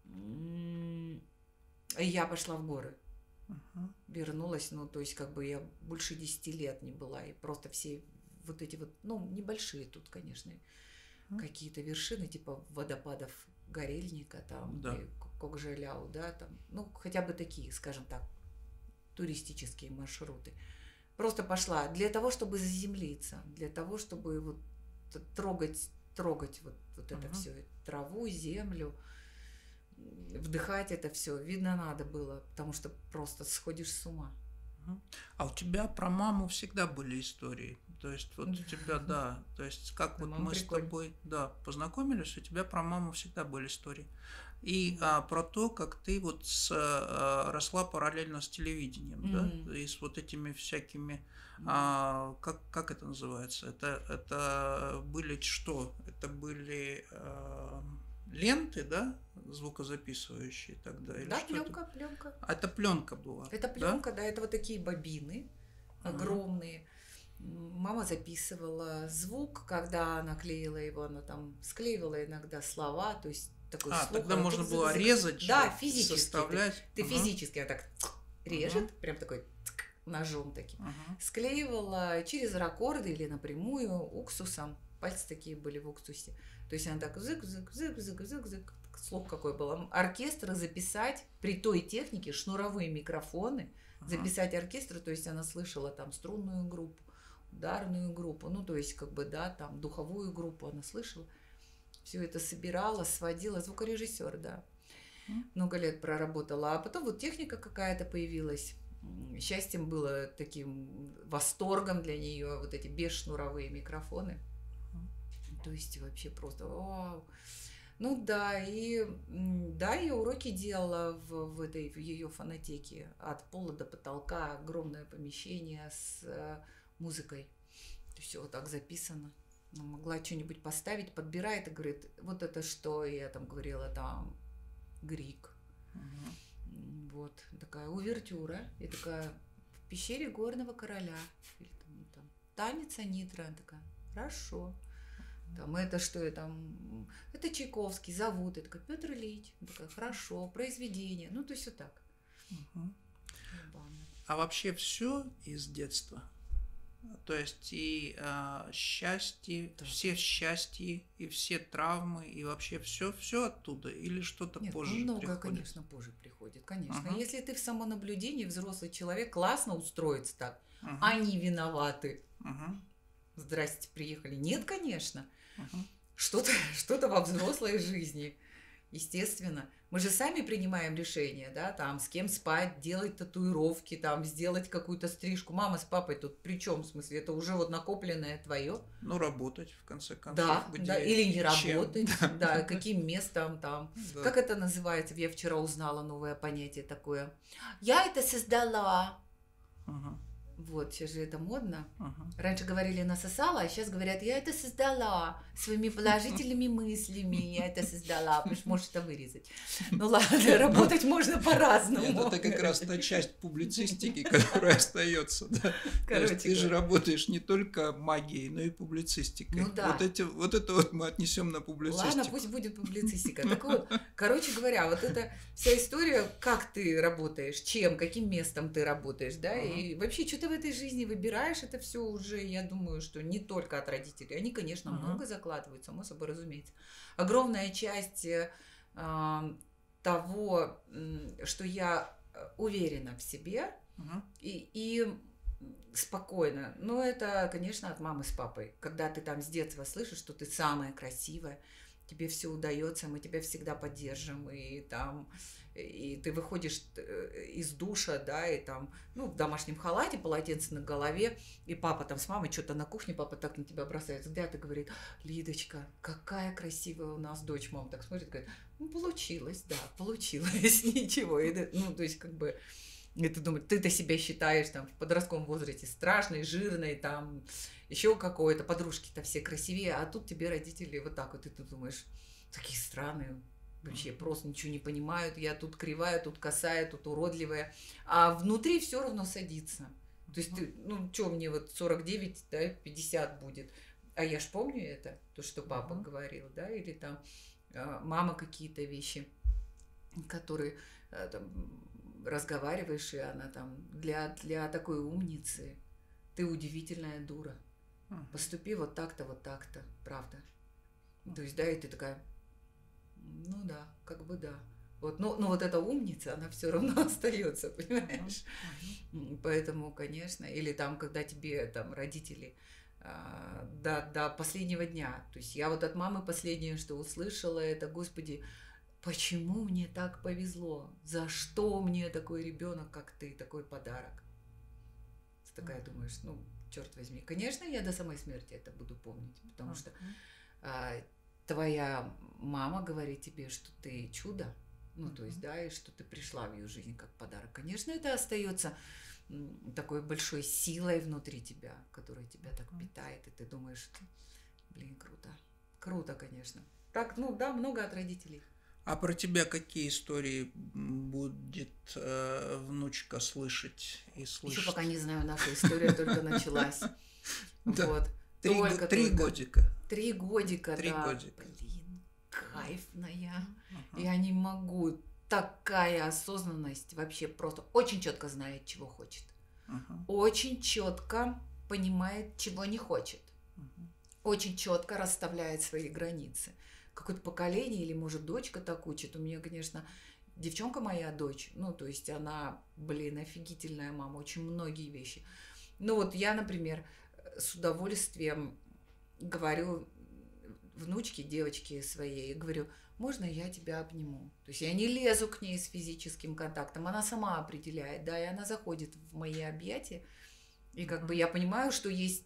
я пошла в горы. Вернулась, ну, то есть, как бы я больше 10 лет не была, и просто все вот эти вот, ну, небольшие тут, конечно, какие-то вершины, типа водопадов Горельника, там, да. Кокжеляу, да, там, ну, хотя бы такие, скажем так, туристические маршруты. Просто пошла для того, чтобы заземлиться, для того, чтобы вот трогать вот это все, траву, землю, вдыхать это все. Видно, надо было, потому что просто сходишь с ума. А у тебя про маму всегда были истории? То есть вот у тебя, да, то есть как вот мы с тобой, да, познакомились, у тебя про маму всегда были истории. И про то, как ты вот росла параллельно с телевидением, да, и с вот этими всякими, как это называется? Это были что? Это были ленты, да, звукозаписывающие тогда? Или да, что пленка. А это пленка была? Это пленка, да, это вот такие бобины огромные. Мама записывала звук, когда она клеила его, она там склеивала иногда слова, то есть такой слух. Тогда можно было резать, да, физически. Составлять. Ты физически так режет, прям такой ножом таким. Склеивала через раккорды или напрямую уксусом. Пальцы такие были в уксусе. То есть она так зык-зык-зык-зык-зык-зык. Слух какой был. Оркестр записать при той технике, шнуровые микрофоны, записать оркестр, то есть она слышала там струнную группу, ударную группу, ну, то есть, как бы, да, там, духовую группу она слышала. Все это собирала, сводила. Звукорежиссер, да. Много лет проработала. А потом вот техника какая-то появилась. Счастьем было таким восторгом для нее вот эти бесшнуровые микрофоны. То есть вообще просто вау. Ну да, да, я уроки делала в ее фонотеке. От пола до потолка огромное помещение с музыкой. Все вот так записано. Ну, могла что-нибудь поставить, подбирает и говорит, вот это что? И я там говорила, там Грик. Вот, такая увертюра. И такая в пещере горного короля. Или там танец Анитра. Она такая, хорошо. Там это что я там, это Чайковский, зовут, я такая, Петр Ильич, я такая, хорошо, произведение, ну то есть вот так. А вообще все из детства? То есть и счастье, да. Все счастья, и все травмы, и вообще все оттуда, или что-то позже многое, приходит? Конечно, позже приходит, конечно. Если ты в самонаблюдении, взрослый человек, классно устроится так, они виноваты. Здрасте, приехали. Нет, конечно. Что-то во взрослой жизни, естественно. Мы же сами принимаем решения, да, там, с кем спать, делать татуировки, там, сделать какую-то стрижку. Мама с папой тут при чем, в смысле, это уже вот накопленное твое. Ну, работать, в конце концов. Да, да, или не работать, да, каким местом там. Да. Как это называется? Я вчера узнала новое понятие такое. Я это создала. Вот, сейчас же это модно. Раньше говорили насосала, а сейчас говорят, я это создала своими положительными мыслями, я это создала, потому что можешь это вырезать. Ну ладно, работать можно по-разному. Это как раз та часть публицистики, которая остается. Ты же работаешь не только магией, но и публицистикой. Ну да. Вот это вот мы отнесем на публицистику. Ладно, пусть будет публицистика. Так вот, короче говоря, вот эта вся история, как ты работаешь, чем, каким местом ты работаешь, да, и вообще, что ты в этой жизни выбираешь, это все уже, я думаю, что не только от родителей. Они, конечно, много закладывают, само собой разумеется. Огромная часть того, что я уверена в себе и спокойно. Но это, конечно, от мамы с папой. Когда ты там с детства слышишь, что ты самая красивая, тебе все удается, мы тебя всегда поддержим, и ты выходишь из душа, да, и там, ну, в домашнем халате, полотенце на голове, и папа там с мамой что-то на кухне, папа так на тебя бросает взгляд и говорит, Лидочка, какая красивая у нас дочь. Мама так смотрит, говорит, ну, получилось, да, получилось, ничего. Ну, то есть, как бы, и ты думаешь, ты-то себя считаешь там в подростковом возрасте страшной, жирной, там, еще какой-то, подружки-то все красивее, а тут тебе родители вот так вот, и ты думаешь, такие странные, вообще просто ничего не понимают, я тут кривая, тут косая, тут уродливая, а внутри все равно садится. То есть, ты, ну, что мне вот 49, да, 50 будет, а я ж помню это, то, что папа говорил, да, или там мама какие-то вещи, которые там разговариваешь, и она там для такой умницы ты удивительная дура. Поступи вот так-то, правда. То есть, да, и ты такая, ну да, как бы да. Вот, но вот эта умница, она все равно остается, понимаешь? Поэтому, конечно, или там, когда тебе там родители до последнего дня. То есть я вот от мамы последнее, что услышала, это, Господи, почему мне так повезло? За что мне такой ребенок, как ты, такой подарок? Ты такая думаешь, ну, черт возьми. Конечно, я до самой смерти это буду помнить, потому что твоя мама говорит тебе, что ты чудо, ну, то есть, да, и что ты пришла в ее жизнь как подарок. Конечно, это остается такой большой силой внутри тебя, которая тебя так питает, и ты думаешь, блин, круто. Круто, конечно. Так, ну, да, много от родителей. А про тебя какие истории будет внучка слышать и слышать? Еще пока не знаю, наша история только началась. Вот. 3 годика. 3 годика, да. Блин, кайфная. Я не могу. Такая осознанность вообще просто очень четко знает, чего хочет. Очень четко понимает, чего не хочет. Очень четко расставляет свои границы. Какое-то поколение или, может, дочка так учит. У меня, конечно, девчонка моя дочь, ну, то есть она, блин, офигительная мама, очень многие вещи. Ну, вот я, например, с удовольствием говорю внучке, девочке своей, говорю, можно я тебя обниму? То есть я не лезу к ней с физическим контактом, она сама определяет, да, и она заходит в мои объятия, и как бы я понимаю, что есть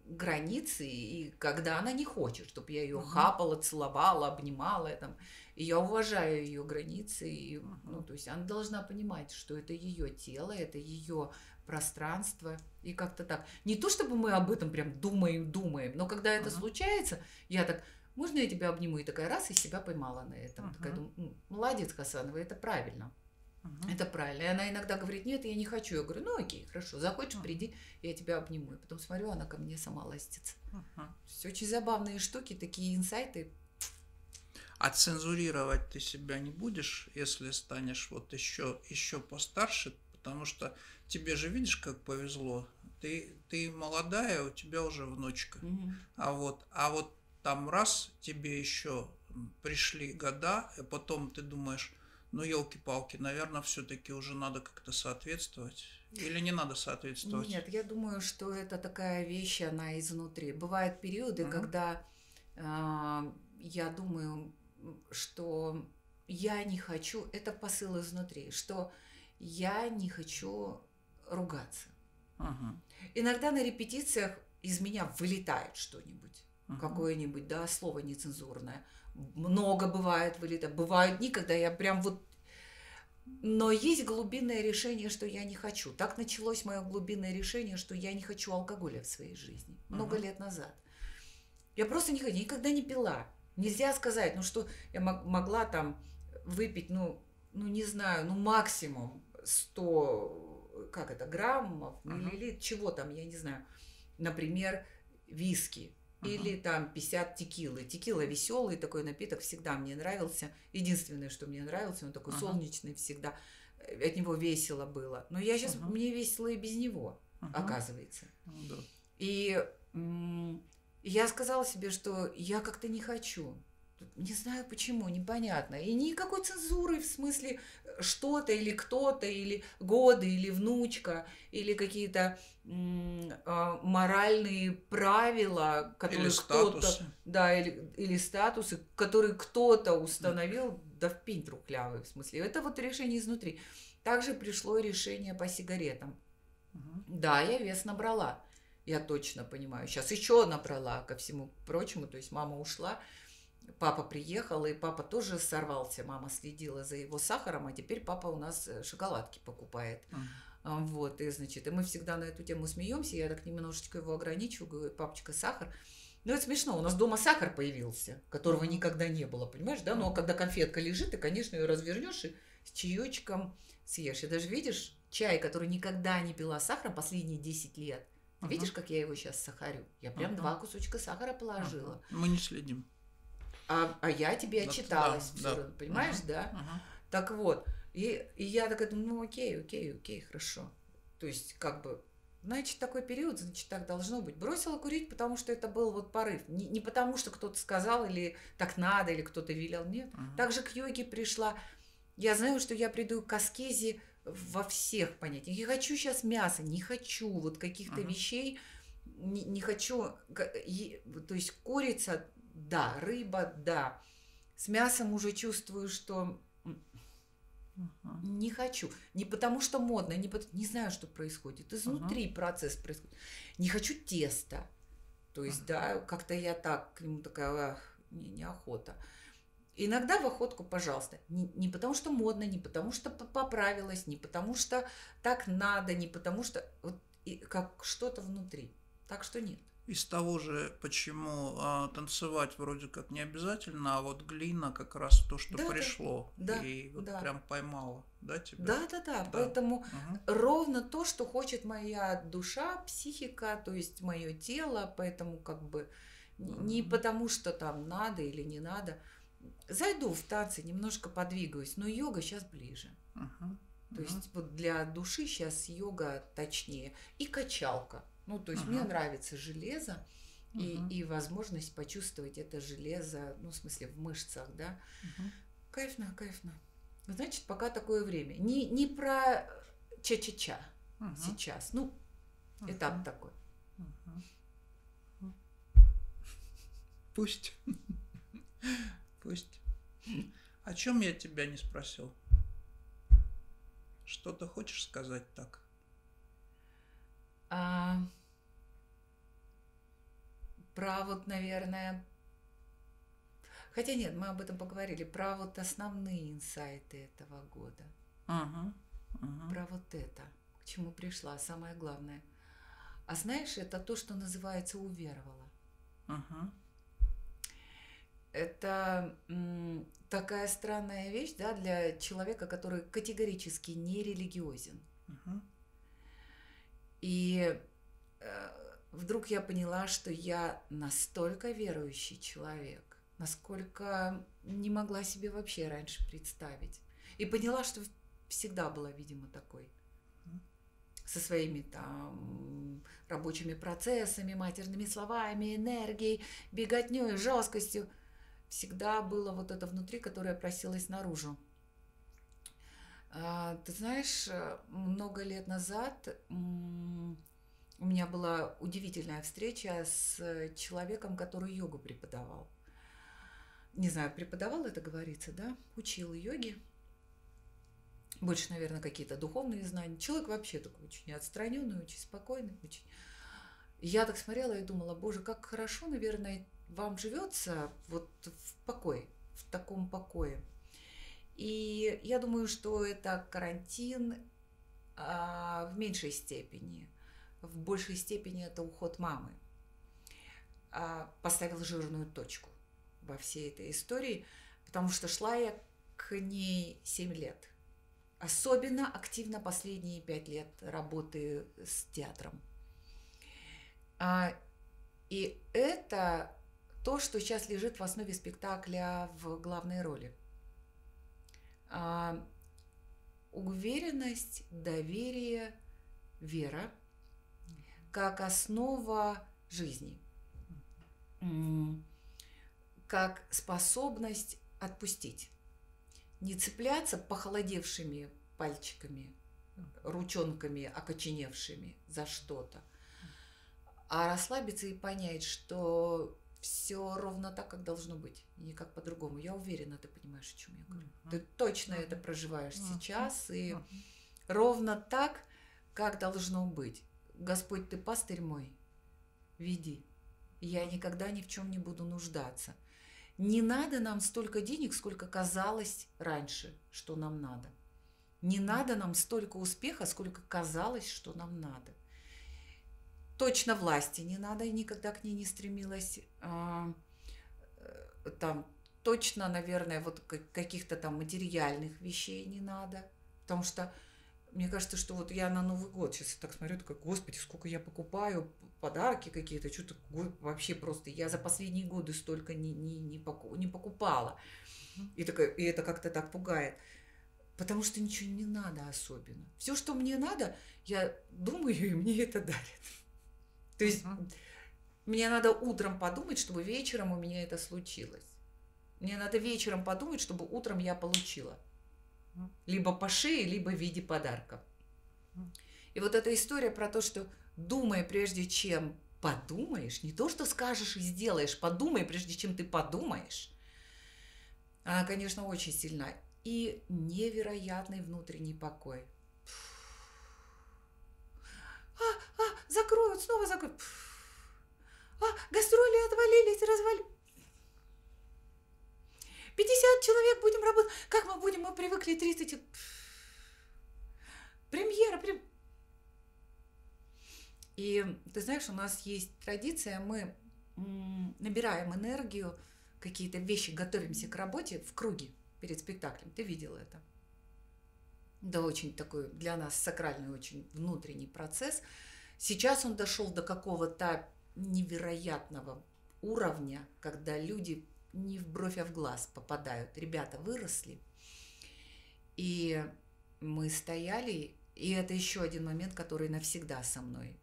границы, и когда она не хочет, чтобы я ее хапала, целовала, обнимала, там, и я уважаю ее границы, и, ну, то есть она должна понимать, что это ее тело, это ее пространство, и как-то так. Не то чтобы мы об этом прям думаем, но когда это случается, я так, можно я тебя обниму? И такая раз, и себя поймала на этом. Такая думаю, молодец, Хасанова, это правильно. Это правильно. И она иногда говорит, нет, я не хочу. Я говорю, ну окей, хорошо, захочешь, приди, я тебя обниму. И потом смотрю, она ко мне сама ластится. То есть очень забавные штуки, такие инсайты. А цензурировать ты себя не будешь, если станешь вот еще постарше, потому что тебе же, видишь, как повезло. Ты молодая, у тебя уже внучка. А вот там раз тебе еще пришли года, и потом ты думаешь, ну, елки-палки, наверное, все-таки уже надо как-то соответствовать. Или не надо соответствовать? Нет, я думаю, что это такая вещь, она изнутри. Бывают периоды, когда я думаю, что я не хочу, это посыл изнутри, что я не хочу ругаться. Иногда на репетициях из меня вылетает что-нибудь, какое-нибудь, да, слово нецензурное. Много бывает вылетает. Бывают дни, когда я прям вот... Но есть глубинное решение, что я не хочу. Так началось мое глубинное решение, что я не хочу алкоголя в своей жизни. Много лет назад. Я просто не хочу, никогда не пила. Нельзя сказать, ну что я могла там выпить, ну не знаю, ну максимум 100, как это, граммов, миллилитров, чего там, я не знаю. Например, виски. Или там 50 текилы. Текила веселый такой напиток, всегда мне нравился. Единственное, что мне нравился, он такой солнечный всегда. От него весело было. Но я сейчас, мне весело и без него, оказывается. И я сказала себе, что я как-то не хочу. Не знаю почему, непонятно. И никакой цензуры в смысле что-то или кто-то, или годы, или внучка, или какие-то моральные правила, которые кто-то... Да, или статусы, которые кто-то установил, да в пень трухлявый, в смысле. Это вот решение изнутри. Также пришло решение по сигаретам. Да, я вес набрала. Я точно понимаю. Сейчас еще набрала, ко всему прочему. То есть мама ушла, папа приехал, и папа тоже сорвался. Мама следила за его сахаром, а теперь папа у нас шоколадки покупает. Вот, и, значит, и мы всегда на эту тему смеемся. Я так немножечко его ограничиваю, говорю, папочка, сахар. Ну, это смешно. У нас дома сахар появился, которого никогда не было, понимаешь, да? Но когда конфетка лежит, ты, конечно, ее развернешь и с чаечком съешь. И даже видишь, чай, который никогда не пила сахаром последние 10 лет, ты видишь, как я его сейчас сахарю? Я прям 2 кусочка сахара положила. Мы не следим. А я тебе отчиталась, да, все, понимаешь, да? Так вот, и я такая думаю, ну окей, хорошо. То есть, как бы, значит, такой период, значит, так должно быть. Бросила курить, потому что это был вот порыв. Не потому, что кто-то сказал, или так надо, или кто-то велел. Нет. Также к йоге пришла. Я знаю, что я приду к аскезе во всех понятиях. Я хочу сейчас мяса, не хочу вот каких-то вещей, не хочу. То есть курица, да, рыба, да. С мясом уже чувствую, что не хочу. Не потому что модно, не знаю, что происходит. Изнутри процесс происходит. Не хочу теста. То есть, да, как-то я так к нему такая, неохота. Иногда в охотку, пожалуйста. Не потому что модно, не потому что поправилась, не потому что так надо, не потому что вот, как что-то внутри. Так что нет. Из того же, почему танцевать вроде как не обязательно, а вот глина как раз то, что пришло, и вот прям поймала, да, тебя? Да. Поэтому ровно то, что хочет моя душа, психика, то есть мое тело, поэтому как бы не потому, что там надо или не надо. Зайду в танцы, немножко подвигаюсь, но йога сейчас ближе. То есть вот для души сейчас йога точнее. И качалка. Ну, то есть мне нравится железо и возможность почувствовать это железо, ну, в смысле, в мышцах, да. Кайфно. Значит, пока такое время. Не про ча-ча-ча сейчас. Ну, этап такой. Пусть. О чем я тебя не спросил? Что ты хочешь сказать так? Про вот, наверное, хотя нет, мы об этом поговорили, про вот основные инсайты этого года. Мгм. Мгм. Про вот это, к чему пришла, самое главное. А знаешь, это то, что называется уверовала. Мгм. Это такая странная вещь, да, для человека, который категорически не религиозен. Мгм. И вдруг я поняла, что я настолько верующий человек, насколько не могла себе вообще раньше представить. И поняла, что всегда была, видимо, такой. Со своими там рабочими процессами, матерными словами, энергией, беготней, жесткостью. Всегда было вот это внутри, которое просилось наружу. Ты знаешь, много лет назад у меня была удивительная встреча с человеком, который йогу преподавал. Не знаю, преподавал это говорится, да? Учил йоги. Больше, наверное, какие-то духовные знания. Человек вообще такой очень отстраненный, очень спокойный. Очень... Я так смотрела и думала, боже, как хорошо, наверное, вам живется вот в покое, в таком покое. И я думаю, что это карантин в меньшей степени. В большей степени это уход мамы. Поставил жирную точку во всей этой истории, потому что шла я к ней 7 лет. Особенно активно последние 5 лет работы с театром. И это то, что сейчас лежит в основе спектакля в главной роли. Уверенность, доверие, вера как основа жизни, как способность отпустить, не цепляться похолодевшими пальчиками, ручонками окоченевшими за что-то, а расслабиться и понять, что все ровно так, как должно быть, никак по-другому. Я уверена, ты понимаешь, о чем я говорю. Ты точно это проживаешь сейчас, и ровно так, как должно быть. Господь, ты пастырь мой, веди. Я никогда ни в чем не буду нуждаться. Не надо нам столько денег, сколько казалось раньше, что нам надо. Не надо нам столько успеха, сколько казалось, что нам надо. Точно власти не надо, и никогда к ней не стремилась. Там точно, наверное, вот каких-то там материальных вещей не надо. Потому что мне кажется, что вот я на Новый год сейчас так смотрю, такая, господи, сколько я покупаю, подарки какие-то, что-то вообще просто. Я за последние годы столько не покупала. И это как-то так пугает. Потому что ничего не надо особенно. Все, что мне надо, я думаю, и мне это дарят. То есть мне надо утром подумать, чтобы вечером у меня это случилось. Мне надо вечером подумать, чтобы утром я получила. Либо по шее, либо в виде подарка. И вот эта история про то, что думай, прежде чем подумаешь, не то, что скажешь и сделаешь, подумай, прежде чем ты подумаешь, она, конечно, очень сильна. И невероятный внутренний покой. Закроют, снова закроют. Гастроли отвалились, развалились. 50 человек будем работать. Как мы будем? Мы привыкли 30. Премьера. И ты знаешь, у нас есть традиция, мы набираем энергию, какие-то вещи, готовимся к работе в круге перед спектаклем. Ты видела это? Да, очень такой для нас сакральный, очень внутренний процесс. Сейчас он дошел до какого-то невероятного уровня, когда люди не в бровь, а в глаз попадают. Ребята выросли, и мы стояли, и это еще один момент, который навсегда со мной.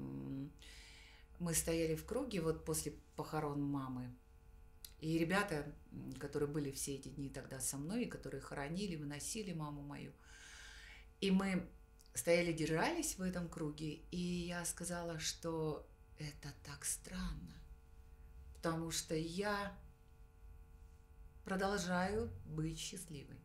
Мы стояли в круге вот после похорон мамы, и ребята, которые были все эти дни тогда со мной, и которые хоронили, выносили маму мою, и мы стояли, держались в этом круге, и я сказала, что это так странно, потому что я продолжаю быть счастливой.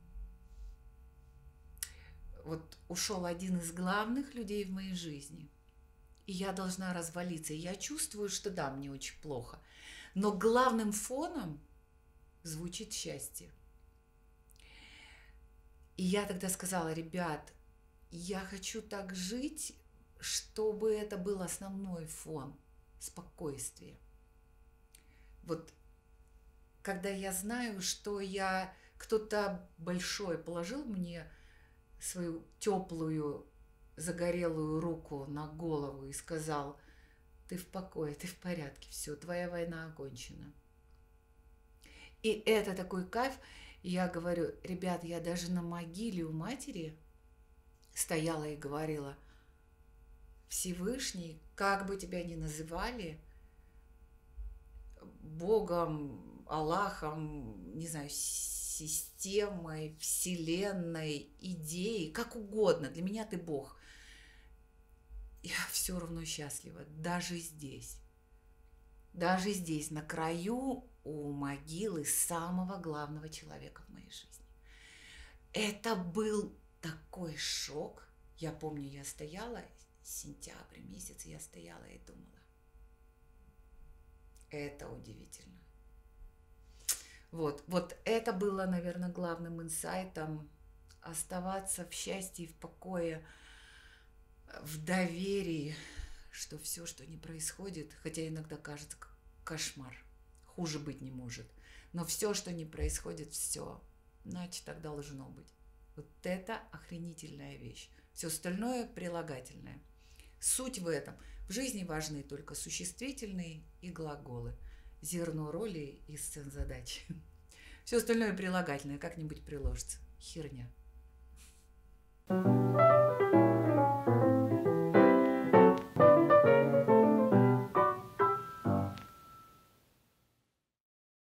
Вот ушел один из главных людей в моей жизни, и я должна развалиться. И я чувствую, что да, мне очень плохо. Но главным фоном звучит счастье. И я тогда сказала: ребят, я хочу так жить, чтобы это был основной фон спокойствия. Вот когда я знаю, что кто-то большой положил мне свою теплую загорелую руку на голову и сказал: ты в покое, ты в порядке, все, твоя война окончена. И это такой кайф. Я говорю: ребят, я даже на могиле у матери стояла и говорила: Всевышний, как бы тебя ни называли, Богом, Аллахом, не знаю, системой, вселенной, идеей, как угодно, для меня ты Бог. Я все равно счастлива, даже здесь, на краю у могилы самого главного человека в моей жизни. Это был такой шок. Я помню, я стояла, сентябрь месяц, я стояла и думала: это удивительно. Вот это было, наверное, главным инсайтом: оставаться в счастье и в покое, в доверии, что все, что не происходит, хотя иногда кажется кошмар, хуже быть не может, но все, что не происходит, все, значит, так должно быть. Вот это охренительная вещь. Все остальное прилагательное. Суть в этом. В жизни важны только существительные и глаголы, зерно роли и сцен задач. Все остальное прилагательное как-нибудь приложится. Херня.